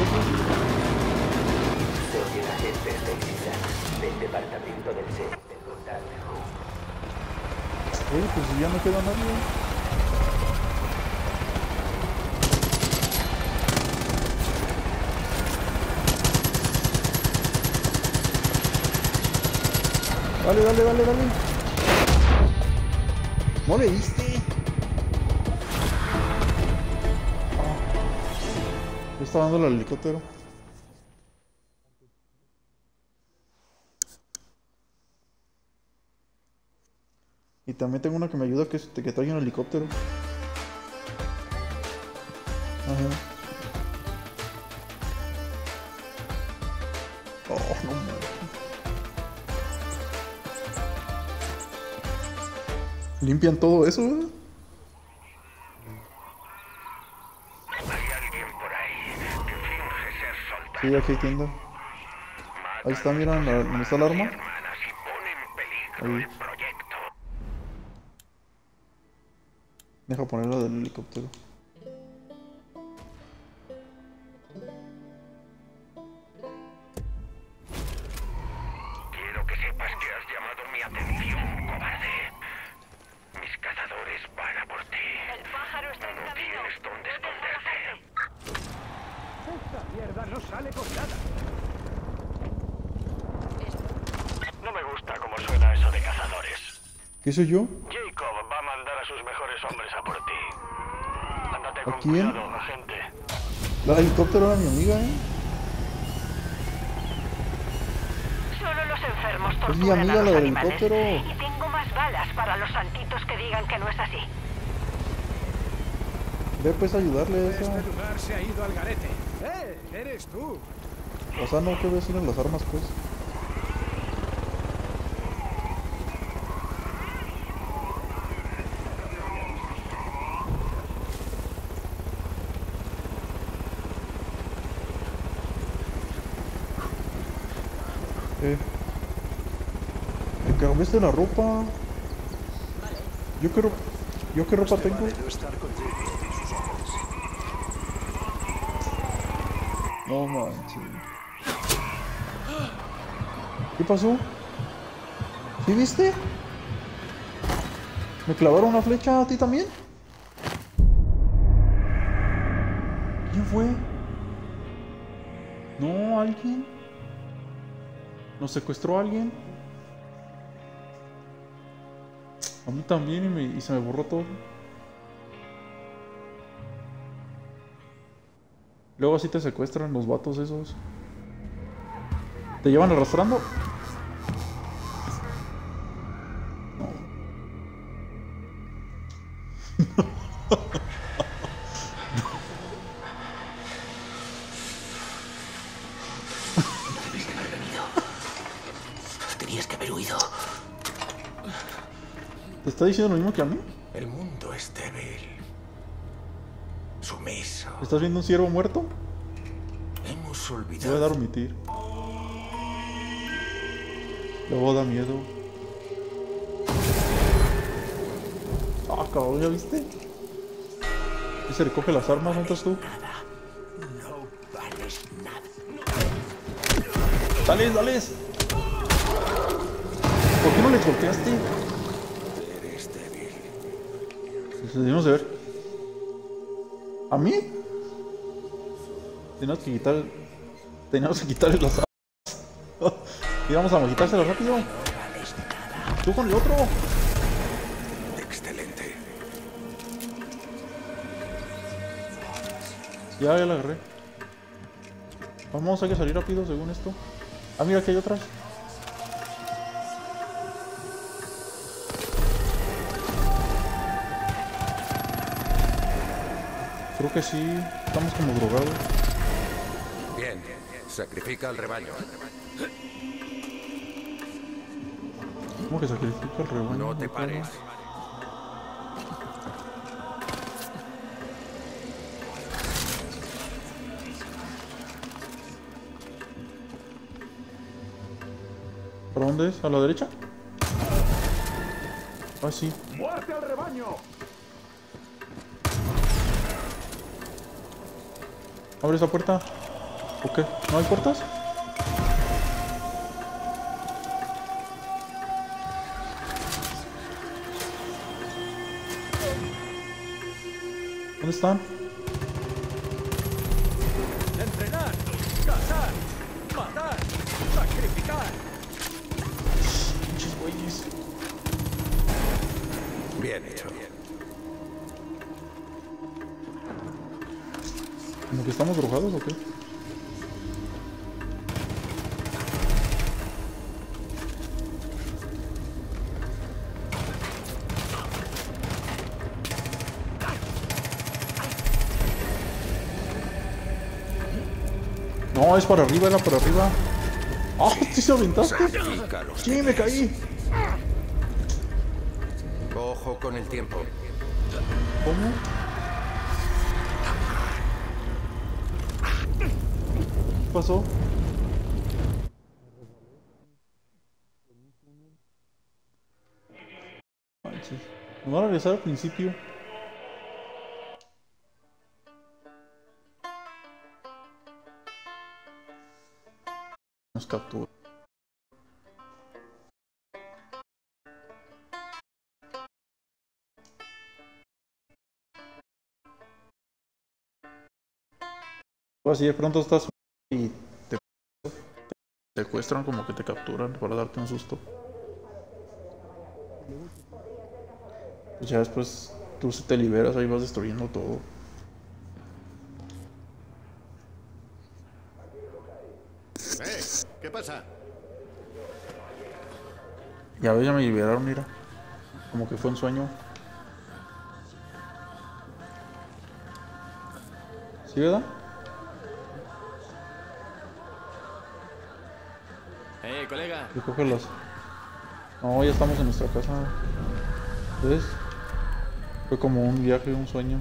Soy el agente Stacy del departamento del sheriff del condado de Hope. Oye, pues si ya no queda nadie. Dale, dale, dale, dale. No le diste. Oh. Le está dando el helicóptero. Y también tengo una que me ayuda que, que traiga un helicóptero. Ajá. Oh, no mames. Limpian todo eso, ¿eh? Hay alguien por ahí que finge ser soldado. Sí, aquí hay tienda. Ahí está, mira, ¿dónde está el arma? Hermanas y pone en peligro Ahí. el proyecto. Deja ponerla del helicóptero. Quiero que sepas que has llamado mi atención, cobarde. Mis cazadores van a por ti. El pájaro está en No camino. tienes dónde Puedes esconderte. Esta mierda no sale con nada. No me gusta cómo suena eso de cazadores. ¿Qué soy yo? Jacob va a mandar a sus mejores hombres a por ti. Ándate con ¿A quién? cuidado, agente. La del helicóptero era mi amiga, ¿eh? Solo los enfermos Es mi torturan amiga a la los del animales. helicóptero. Y tengo más balas para los santitos que digan que no es así. Ve pues a ayudarle a esa. Este lugar se ha ido al garete. ¡Eh! ¡Eres tú! O sea, no, que ves en las armas, pues. Eh. Me cambiaste la ropa. Yo qué ropa. Yo qué ropa tengo. No manches. ¿Qué pasó? ¿Sí viste? ¿Me clavaron una flecha a ti también? ¿Quién fue? No, alguien. ¿Nos secuestró alguien? A mí también y, me, y se me borró todo. Luego así te secuestran los vatos esos. ¿Te llevan arrastrando? No. Tenías que haber huido. ¿Te está diciendo lo mismo que a mí? El mundo es débil. Sumiso. ¿Estás viendo un ciervo muerto? Hemos Voy a olvidado. dar omitir. Luego da miedo. Ah, cabrón, ¿ya viste? Y se recoge las armas, ¿no estás tú? No vales nada. ¡Dales, dales! ¿Por qué no le golpeaste? Eres débil. Debimos de ver. ¿A mí? Teníamos que quitar... Teníamos que quitarle las armas. Y vamos a quitárselas rápido. Tú con el otro. Excelente. Ya, ya la agarré. Vamos, hay que salir rápido según esto. Ah, mira, aquí hay otras. Creo que sí. Estamos como drogados. Bien, sacrifica al rebaño. ¿Cómo que sacrifica el rebaño? No te pares. ¿Para dónde es? ¿A la derecha? Ah, sí. ¡Muerte al rebaño! Abre esa puerta. ¿O qué? ¿No hay puertas? ¿Dónde están? Entrenar, cazar, matar, sacrificar. Pinches güeyes. Bien hecho. ¿Como que estamos drogados o qué? No, es para arriba, era para arriba. ¡Ah! ¿Sí se aventaste? Sí, me caí. Ojo con el tiempo. ¿Cómo? ¿Qué pasó? Manches. Me van a regresar al principio. Nos captura. Así de pronto estás y te secuestran, como que te capturan para darte un susto. Y ya después tú te liberas, ahí vas destruyendo todo. ¡Eh! ¿Qué pasa? Ya ves, ya me liberaron, mira. Como que fue un sueño. ¿Sí, verdad? Eh, colega. Recógelas. No, ya estamos en nuestra casa. ¿Ves? Fue como un viaje, un sueño.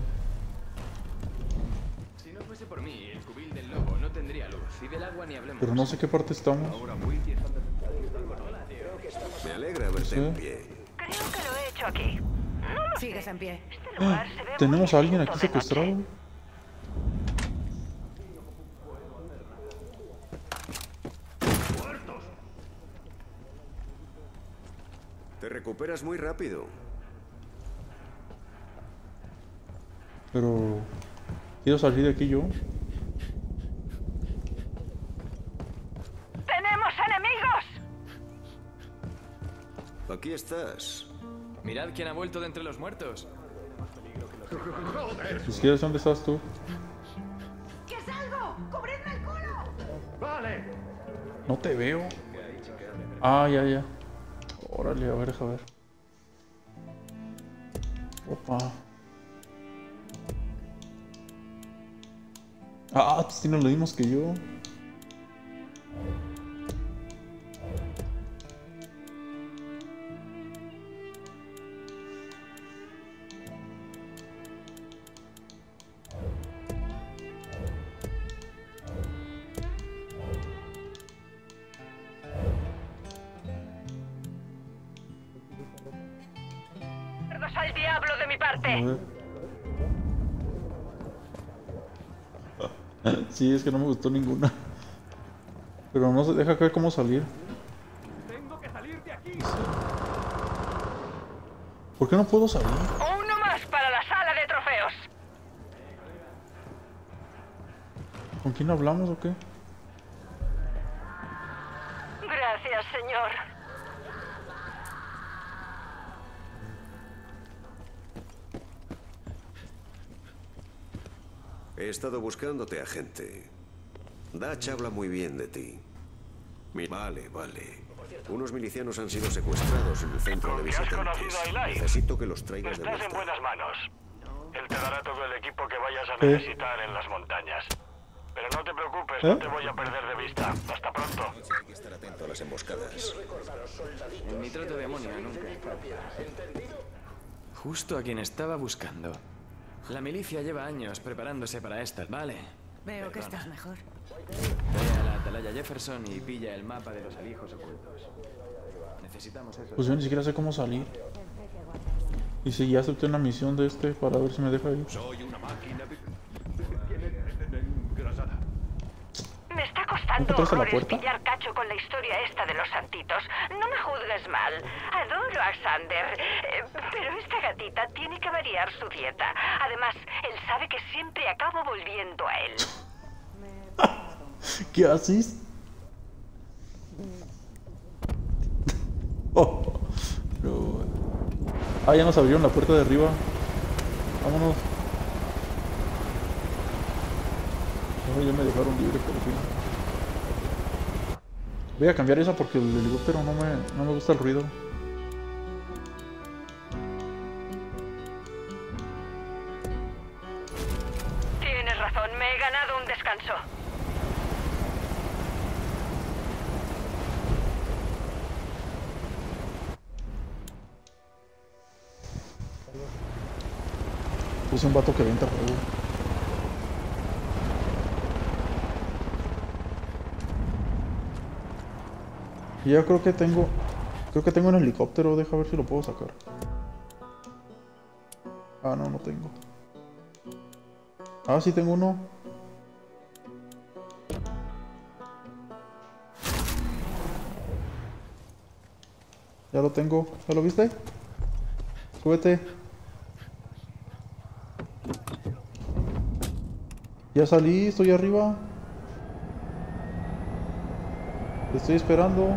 Si no fuese por mí, el cubil del lobo no tendría luz. Y del agua ni hablemos. Pero no sé qué parte estamos. Me alegra verte Sí. en pie. Creo que lo he hecho aquí. No lo Sigues en pie. Este lugar se ve Tenemos muy a alguien distinto aquí de noche. secuestrado. Te recuperas muy rápido. Pero quiero salir de aquí yo. ¡Tenemos enemigos! Aquí estás. Mirad quién ha vuelto de entre los muertos. Si quieres, ¿dónde estás tú? ¡Que salgo! ¡Cubridme el culo! Vale. No te veo. Ah, ya, ya. Órale, a ver, deja ver. Opa. Ah, pues tiene lo mismo que yo. ¡Cerdos al diablo de mi A parte! ver. Sí, es que no me gustó ninguna. Pero no se deja ver cómo salir. Tengo que salir de aquí. ¿Por qué no puedo salir? ¡Uno más para la sala de trofeos! ¿Con quién hablamos o qué? Gracias, señor. He estado buscándote, agente. Dutch habla muy bien de ti. Mi- Vale, vale. Unos milicianos han sido secuestrados en el centro de ¿Con que has visitantes. conocido a Eli? Necesito que los traigas de Estás en vuelta. buenas manos. Él te dará todo el equipo que vayas a ¿Eh? necesitar en las montañas. Pero no te preocupes, ¿Eh? no te voy a perder de vista. Hasta pronto. Hay que estar atento a las emboscadas. El nitrato de amonio nunca. Justo a quien estaba buscando. La milicia lleva años preparándose para esta. Vale. Veo que Perdona. estás mejor. Ve a la atalaya Jefferson y pilla el mapa de los alijos ocultos. Necesitamos eso. Pues yo ni siquiera sé cómo salir. Y si ya acepté una misión de este para ver si me deja ir. Soy una máquina de... intentando encontraste la horrores puerta? pillar cacho con la historia esta de los santitos. No me juzgues mal. Adoro a Xander. Eh, pero esta gatita tiene que variar su dieta. Además, él sabe que siempre acabo volviendo a él. ¿Qué haces? Oh, no. Ah, ya nos abrieron la puerta de arriba. Vámonos. Oh, ya me dejaron libre por fin. Voy a cambiar esa porque el helicóptero no me, no me gusta el ruido. Tienes razón, me he ganado un descanso. Puse un vato que venta fuego. Y ya creo que tengo... Creo que tengo un helicóptero, deja ver si lo puedo sacar. Ah, no, no tengo. Ah, sí tengo uno. Ya lo tengo. ¿Ya lo viste? Súbete. Ya salí, estoy arriba. Te estoy esperando.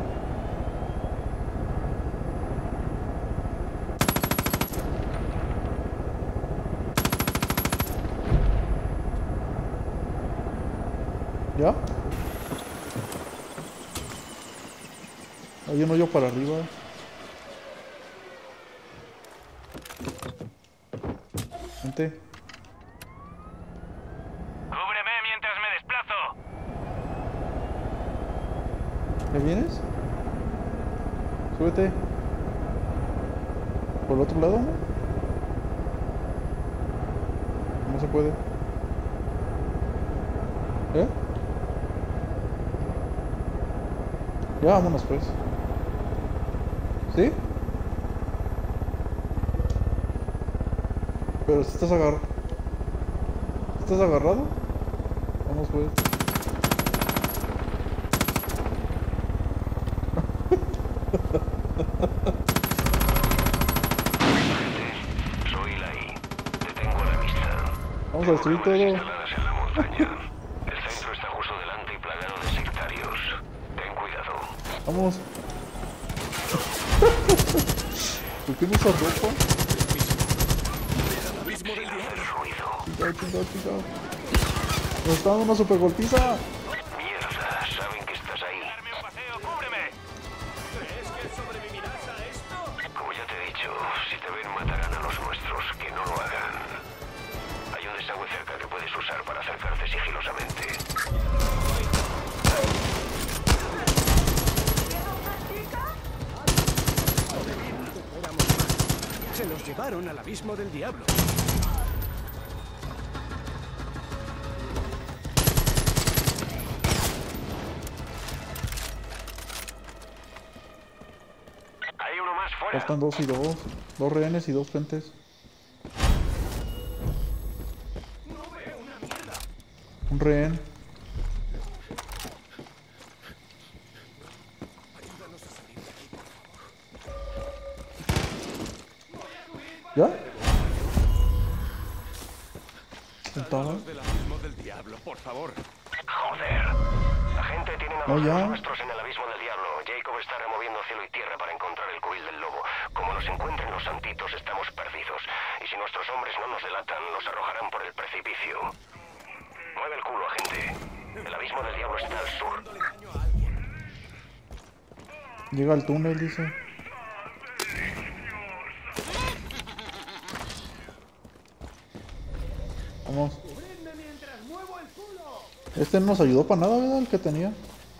¿Ya? Hay un hoyo para arriba. Vente. Cúbreme mientras me desplazo. ¿Me vienes? Súbete. ¿Por el otro lado, no? No se puede. ¿Eh? Ya vámonos pues. ¿Sí? Pero si estás agarrado. ¿Estás agarrado? Vamos pues. Soy la I. Te tengo a la vista. Vamos a destruir todo. Instaladas en la montaña. El centro está justo delante y plagado de sectarios. Ten cuidado. Vamos. ¿Por qué no usas ropa? Cuidado, cuidado, cuidado. Nos está dando una super golpiza. Mierda, saben que estás ahí. Como ya te he dicho, si te ven matarán a los nuestros, que no lo hagan. Hay un desagüe cerca que puedes usar para acercarte sigilosamente. Se los llevaron al abismo del diablo. Hay uno más fuera. Faltan dos y dos. Dos rehenes y dos frentes. Un rehén. ¿Ya? ¿Sentados? del abismo del diablo, por favor. Joder. La gente tiene a No, los ya. nuestros en el abismo del diablo. Jacob está removiendo cielo y tierra para encontrar el cubil del lobo. Como nos encuentren los santitos, estamos perdidos. Y si nuestros hombres no nos delatan, nos arrojarán por el precipicio. Mueve el culo, agente. El abismo del diablo está al sur. Llega al túnel, dice. Vamos. Este no nos ayudó para nada, ¿verdad? El que tenía.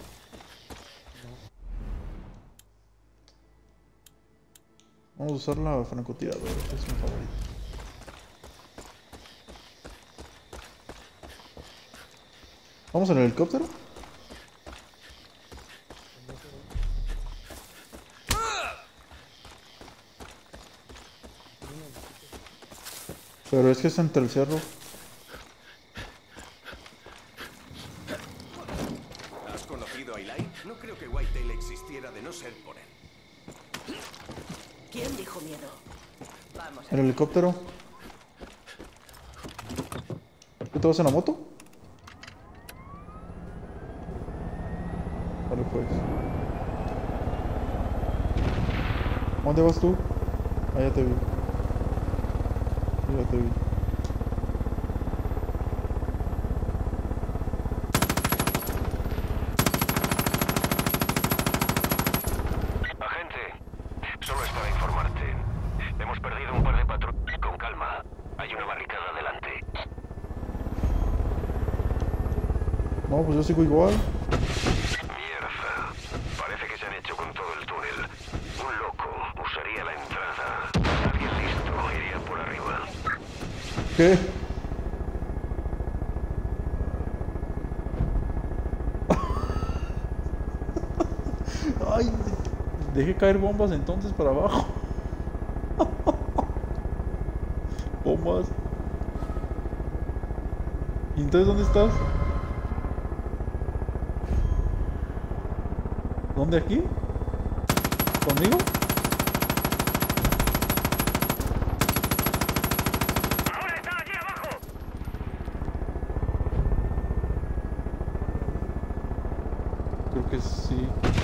Vamos a usar la francotiradora, que es mi favorito. ¿Vamos en el helicóptero? Pero es que es entre el cerro. ¿Quién dijo miedo? Vamos. El helicóptero. ¿Qué te vas en la moto? Vale, pues. ¿Dónde vas tú? Ah, ya te vi. Ya te vi. Agente, solo es para informarte. Hemos perdido un par de patrullas. Con calma. Hay una barricada delante. No, pues yo sigo igual. Mierda. Parece que se han hecho con todo el túnel. Un loco usaría la entrada. Alguien listo iría por arriba. ¿Qué? Ay, deje caer bombas entonces para abajo. Bombas. ¿Y entonces dónde estás? ¿Dónde aquí? ¿Conmigo? Creo que sí.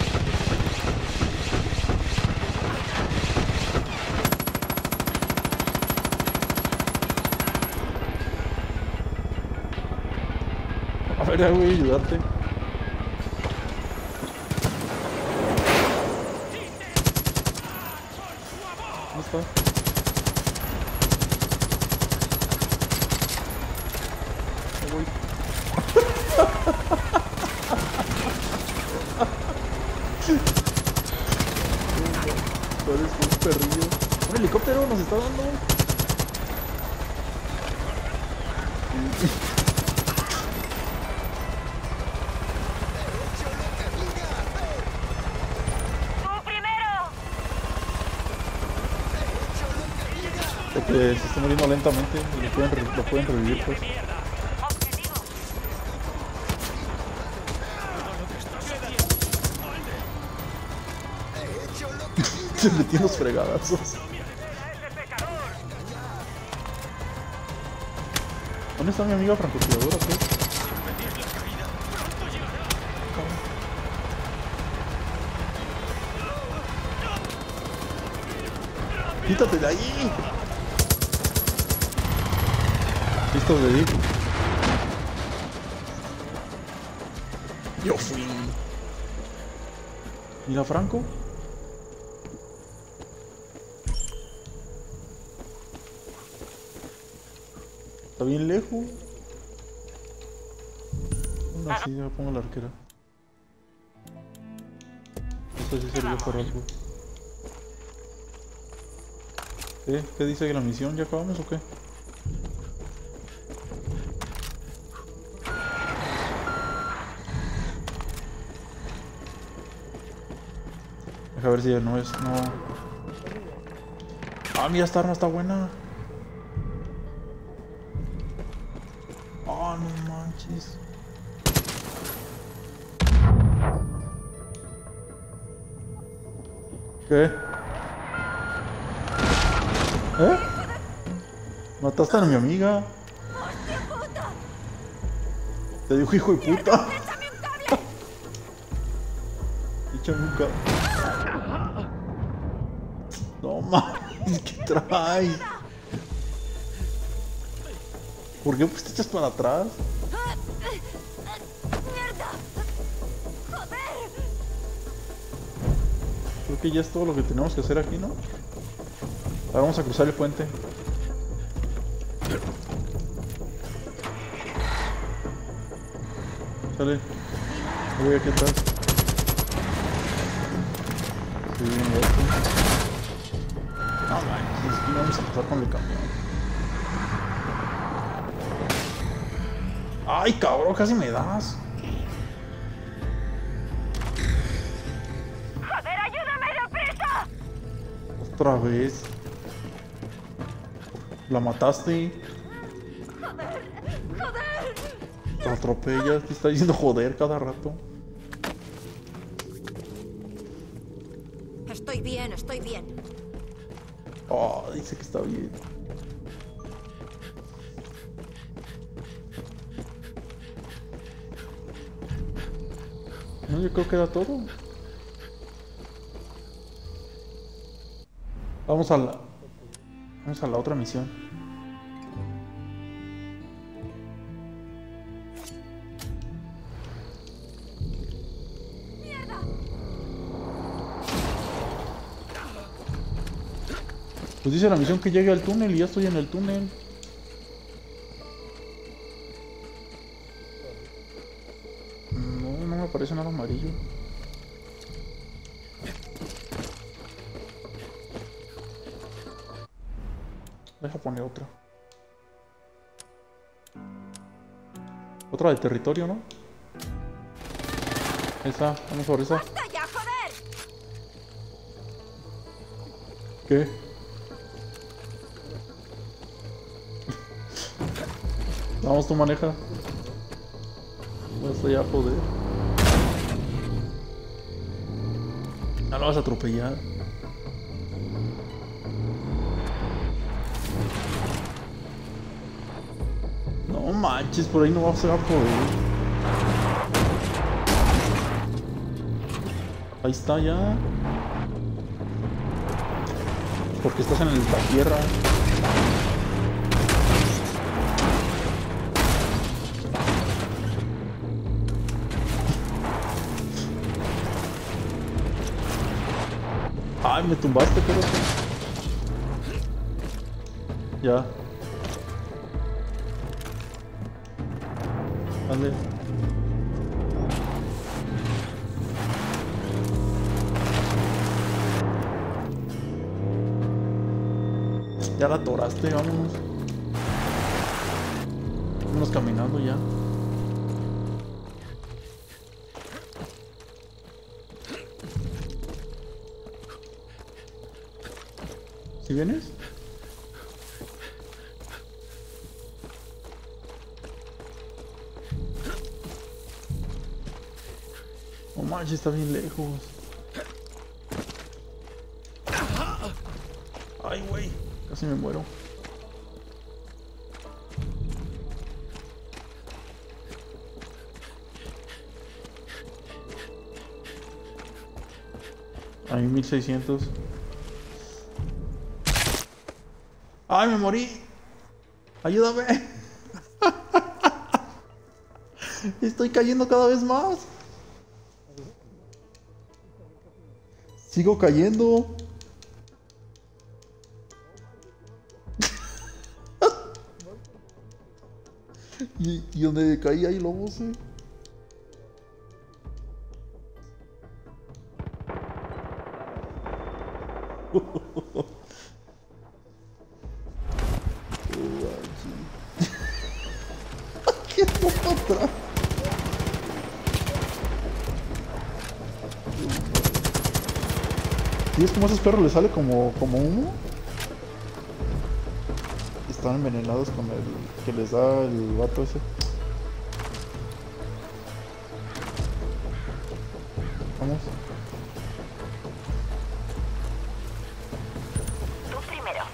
A ver, ya voy a ayudarte. ¿Dónde está? Me voy. Parece un perrillo. Un helicóptero nos está dando. Porque se está muriendo lentamente y lo pueden, re lo pueden revivir, pues. Se metió unos fregadazos. ¿Dónde está mi amiga francotiradora, pues? ¡Quítate de ahí! Listos de Dick. Yo fui. Mira, Franco. Está bien lejos. Una así, ya pongo la arquera. Esto sí sería por algo. ¿Eh? ¿Qué dice que la misión? ¿Ya acabamos o qué? Deja ver si ya no es, no. Ah, mira, esta arma está buena. Ah, no manches. ¿Qué? ¿Eh? Mataste a mi amiga. Te dijo hijo de puta. Échame un cable. No mames, ¿qué traes? ¿Por qué pues te echas para atrás? Creo que ya es todo lo que tenemos que hacer aquí, ¿no? Ahora vamos a cruzar el puente. Sale. Voy aquí atrás. Sí, bien, no manches, aquí vamos a cruzar con el camión. Ay, cabrón, casi me das. ¡Joder, ayúdame, deprisa! Otra vez. La mataste. ¡Joder! ¡Joder! Te atropellas, te está diciendo joder cada rato. Estoy bien, estoy bien. Oh, dice que está bien. No, yo creo que era todo. Vamos a la... Vamos a la otra misión. Pues dice la misión que llegue al túnel y ya estoy en el túnel. No, no me aparece nada amarillo. Deja poner otra. Otra de territorio, ¿no? Esa, vamos sobre esa. ¡Basta ya, joder! ¿Qué? Vamos, tú maneja. Basta ya, joder. No lo vas a atropellar. No manches, por ahí no vas a poder. Ahí está ya. Porque estás en la tierra. Ay, me tumbaste, pero... Ya. Ande. Ya la atoraste, vámonos. Vámonos caminando ya. ¿Sí vienes? Oh manches, está bien lejos. Ay, güey, casi me muero. Hay mil seiscientos. ¡Ay, me morí! ¡Ayúdame! Estoy cayendo cada vez más. Sigo cayendo. y, y donde caí hay lobos, eh. ¿Qué está atrás? ¿Y es como a esos perros les sale como, como humo? Están envenenados con el que les da el vato ese. Vamos. Tú primero.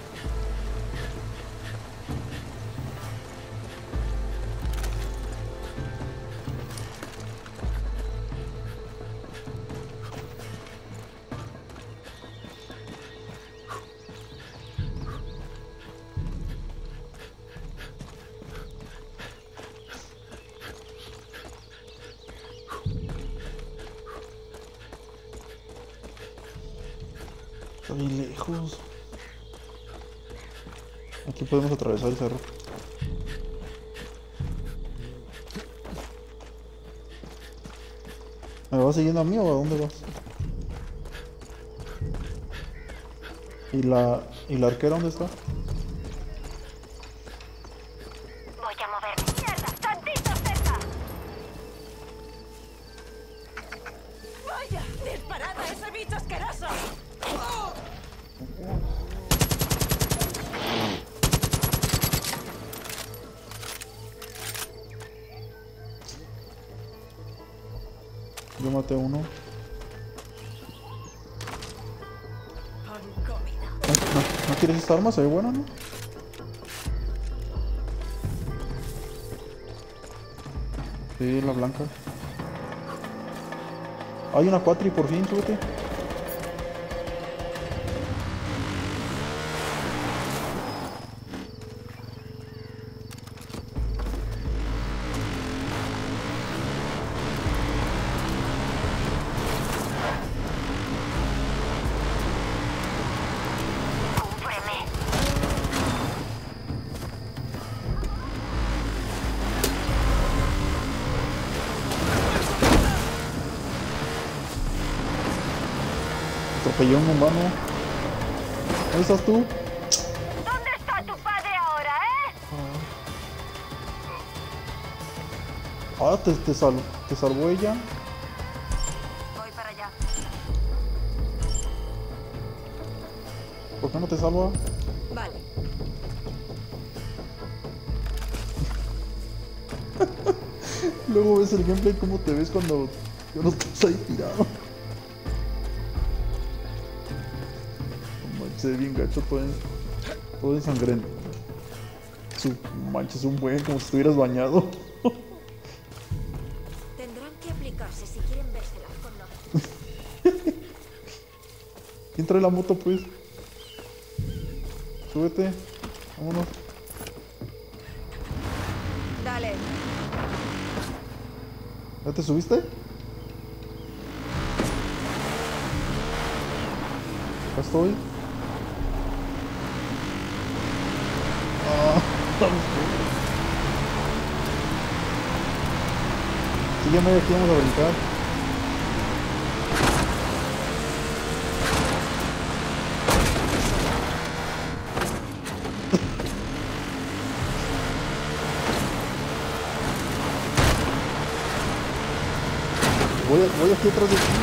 Está bien lejos. Aquí podemos atravesar el cerro. ¿Me vas siguiendo a mí o a dónde vas? ¿Y la, y la arquera dónde está? Voy a moverme. ¡Mierda! ¡Tantito cerca! ¡Vaya! ¡Disparad a ese bicho asqueroso! Yo maté uno. ¿No, no, ¿no quieres esta arma? Se ve buena, ¿no? Sí, la blanca. Hay una cuatri por fin, súbete. Atropelló un humano. ¿Dónde estás tú? ¿Dónde está tu padre ahora, eh? Ah, te, te, sal, te salvó ella. Voy para allá. ¿Por qué no te salva? Vale. Luego ves el gameplay, cómo te ves cuando yo no estás ahí tirado. Se ve bien gacho, todo, en, todo ensangrentado. Su manches, un buen, como si estuvieras bañado. Tendrán que aplicarse si quieren vérselas con nosotros. ¿Quién trae la moto, pues? Súbete, vámonos. Dale. ¿Ya te subiste? Acá estoy. Sígueme, aquí vamos a brincar. Voy, voy aquí atrás de ti.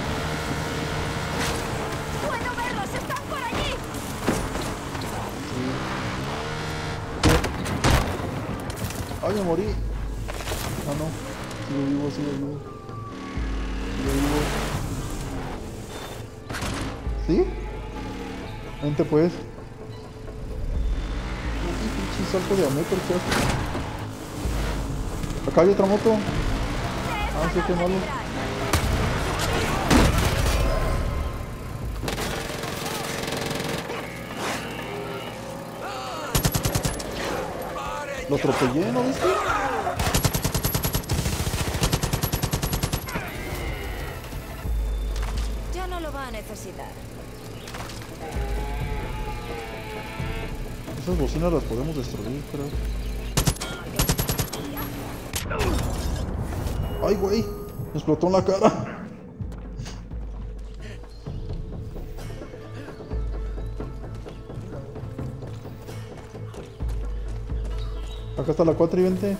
¡Puedo verlos! ¡Están por allí! Ay, me morí. Ah, no. Sigo vivo, sigo vivo. Sigo vivo. ¿Sí? Vente pues. Uy, pinche salto de Ameto, ¿qué haces? Acá hay otra moto. Ah, sí, qué malo. Lo atropellé, ¿no viste? Ya no lo va a necesitar. Esas bocinas las podemos destruir, creo. ¡Ay, güey! Me explotó en la cara. Acá está la cuatro y veinte.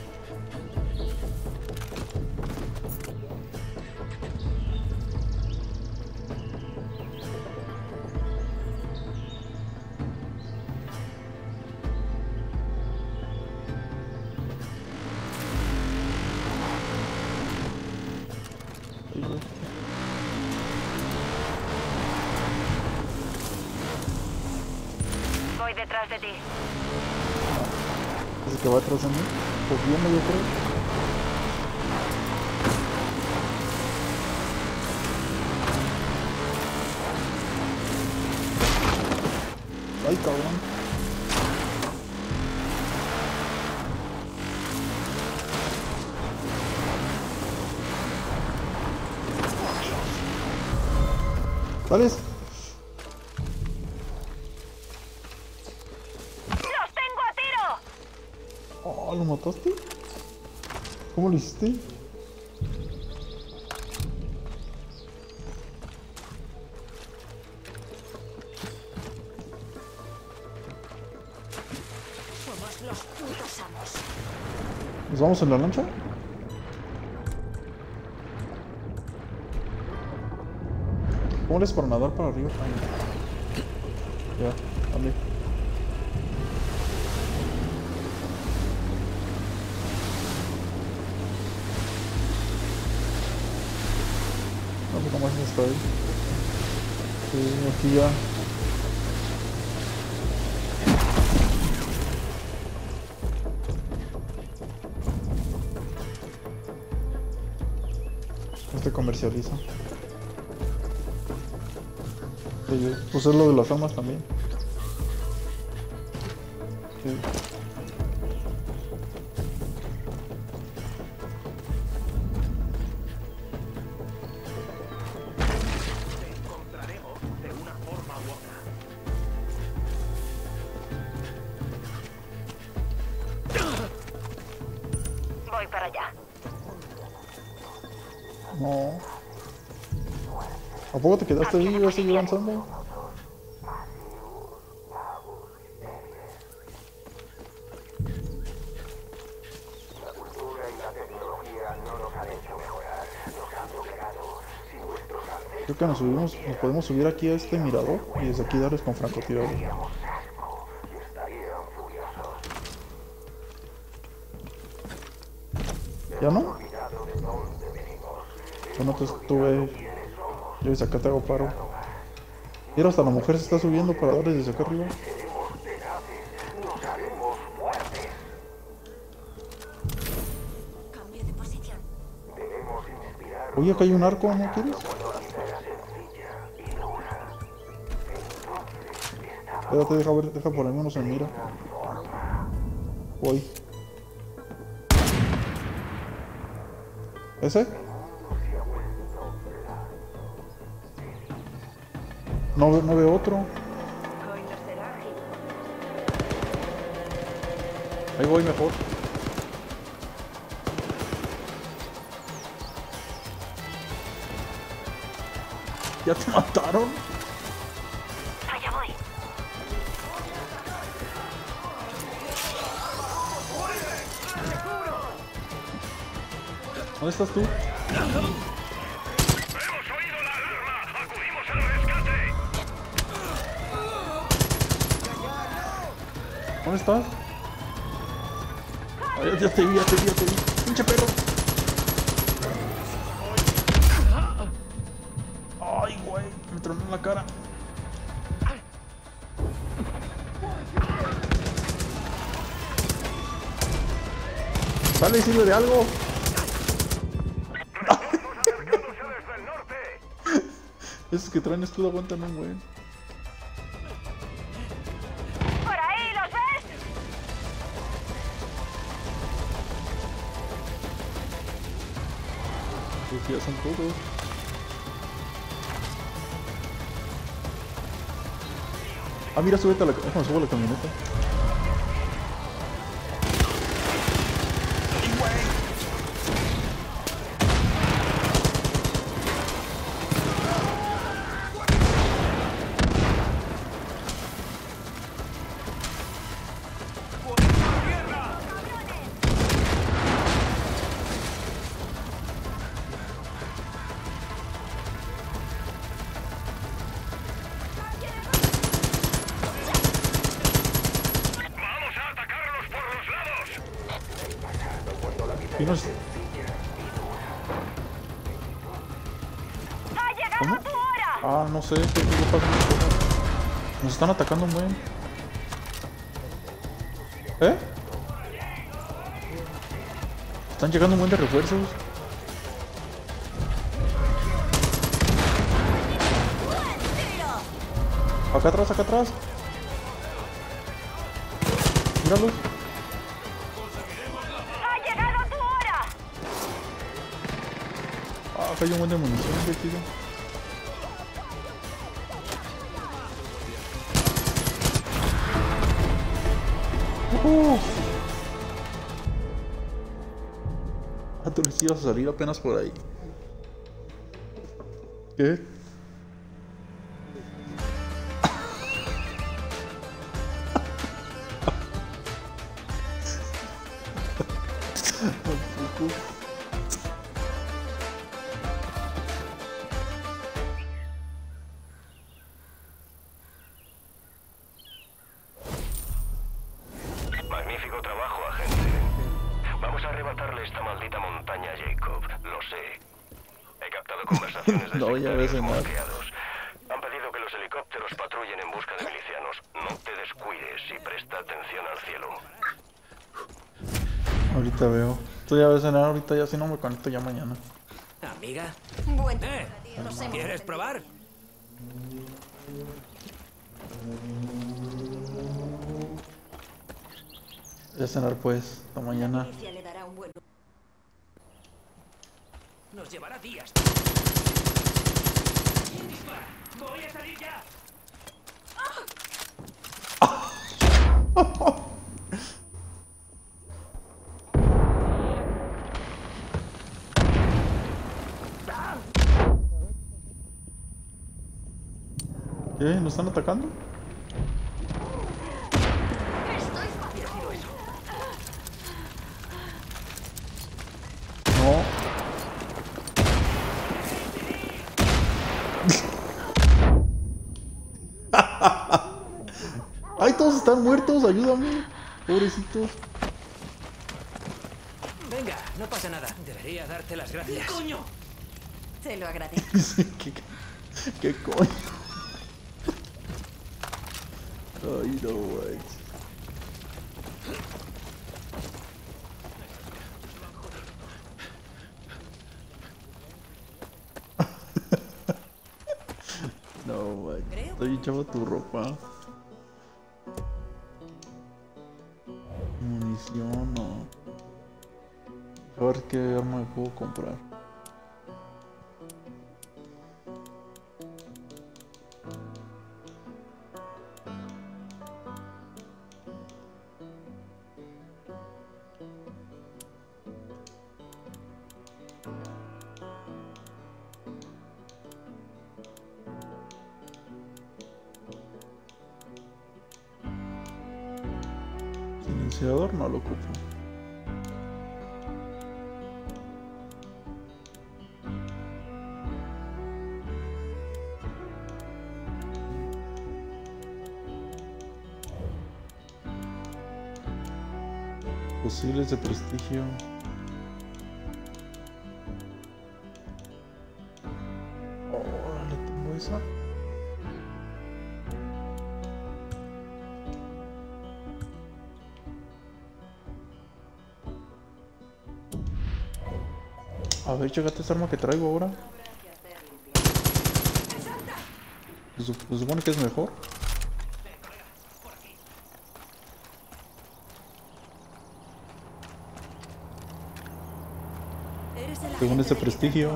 Voy detrás de ti. Ese que va atrás de mí. Pues bien, yo creo. Ay, cabrón. ¿Sales? ¡Los tengo a tiro! Oh, ¿lo mataste? ¿Cómo lo hiciste? Somos los putos amos. ¿Nos vamos en la lancha? ¿Cómo les para nadar para arriba? Ay, no. Ya, dale. No, pues nomás está ahí. Sí, aquí ya. comercializa. Sí, pues es lo de las armas también. Sí. Voy para allá. No. ¿A poco te quedaste ahí y vas a seguir avanzando? Creo que nos subimos, nos podemos subir aquí a este mirador y desde aquí darles con francotirador. ¿Ya no? Bueno, entonces tuve... Yo desde acá te hago paro. Mira, hasta la mujer se está subiendo para darles desde acá arriba. Oye, acá hay un arco, ¿no quieres? Espérate, deja ver, deja por ahí menos en mira. Voy. ¿Ese? No, ve- no veo otro. Ahí voy mejor. ¿Ya te mataron? Allá voy. ¿Dónde estás tú? ¿Dónde estás? Ay, ya, ya te vi, ya te vi, ya te vi. ¡Pinche perro! ¡Ay, güey! Me tronó en la cara. ¡Sale y sirve de algo! Esos que traen escudo aguantan un güey. ¡Por ahí! ¿Los ves? Pues ya son todos. Ah, mira, súbete a la... Déjame subo a la camioneta. Y nos... ¿Cómo? Ah, no sé, ¿qué, qué pasa? Nos están atacando un buen. ¿Eh? Están llegando un buen de refuerzos. Acá atrás, acá atrás. Míralos. Ah, acá hay un buen de munición, qué chido. Uh. Ah, tú les ibas a salir apenas por ahí. ¿Qué? Magnífico trabajo, agente. Vamos a arrebatarle esta maldita montaña a Jacob, lo sé. He captado conversaciones de No, ya ves en nada. bloqueados. Han pedido que los helicópteros patrullen en busca de milicianos. No te descuides y presta atención al cielo. Ahorita veo. Tú ya ves cenar ahorita, ya si no me conecto ya mañana. Amiga, cuento. Eh, ¿quieres probar? Voy a cenar pues, hasta mañana. Le dará un buen... Nos llevará días. ¡Voy a salir ya! ¿Qué? ¿Nos están atacando? No. ¡Ay, todos están muertos! ¡Ayúdame! Pobrecitos. Venga, no pasa nada. Debería darte las gracias. ¡Coño! Te lo agradezco. ¿Qué, qué coño? Ay, no, güey. No, güey. Estoy hinchado tu ropa. Munición, no. A ver qué arma me puedo comprar. Silenciador no lo ocupo. Fusiles de prestigio. Oh, le tengo esa. A ver, chécate esta arma que traigo ahora. Se, sup se supone que es mejor. Según este prestigio.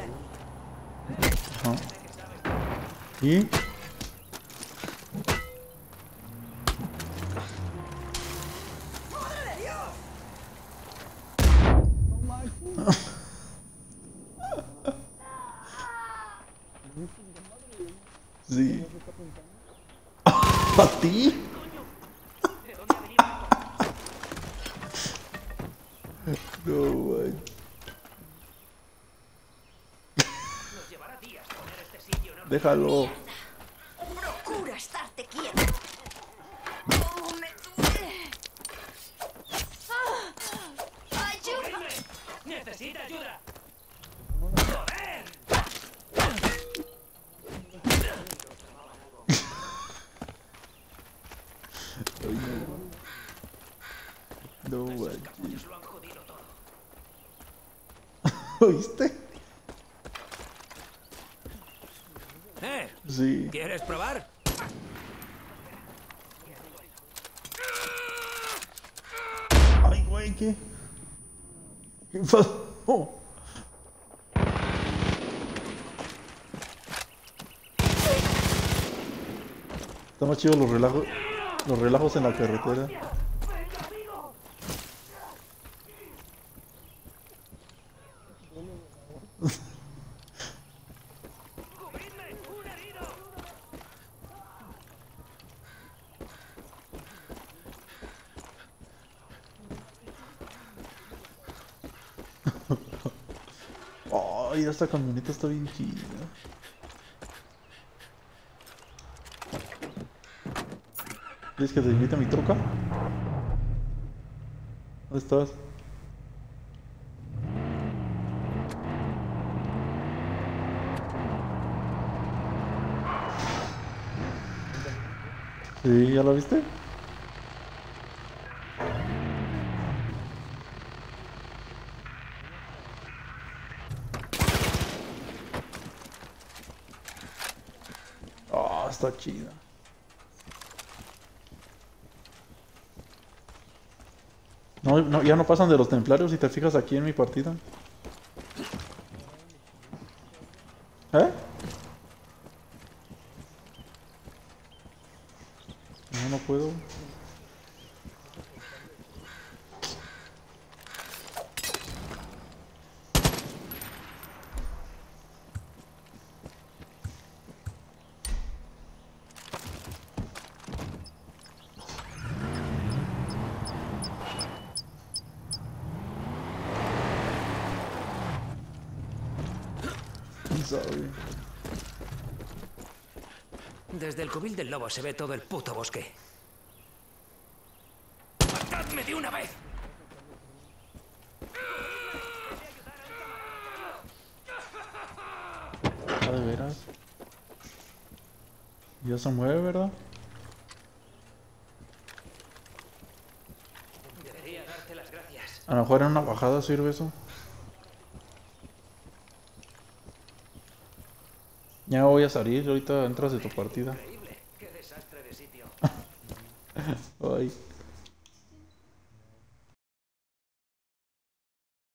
Ajá. Y... Sí. ¿A ti? No, güey. Déjalo. Procura estarte quieto. ¡Oh, me duele! ¡Ah! ¡Ayuda! ¡Necesita ayuda! No, güey. ¿Oíste? ¿Eh? Sí. ¿Quieres probar? Ay, güey, ¿qué? ¿Qué pasó? Están más chidos los relajos, los relajos en la carretera. Ay, esta camioneta está bien chida. ¿Quieres que te invite a mi troca? ¿Dónde estás? Sí, ¿ya la viste? está chida. No, no, ya no pasan de los templarios si te fijas aquí en mi partida. ¿Eh? No, no puedo. Desde el cubil del lobo se ve todo el puto bosque. ¡Matadme de una vez! Ah, de veras. Ya se mueve, ¿verdad? Debería darte las gracias. A lo mejor en una bajada sirve eso. Ya voy a salir, ahorita entras de tu partida. Qué desastre de sitio. Ay.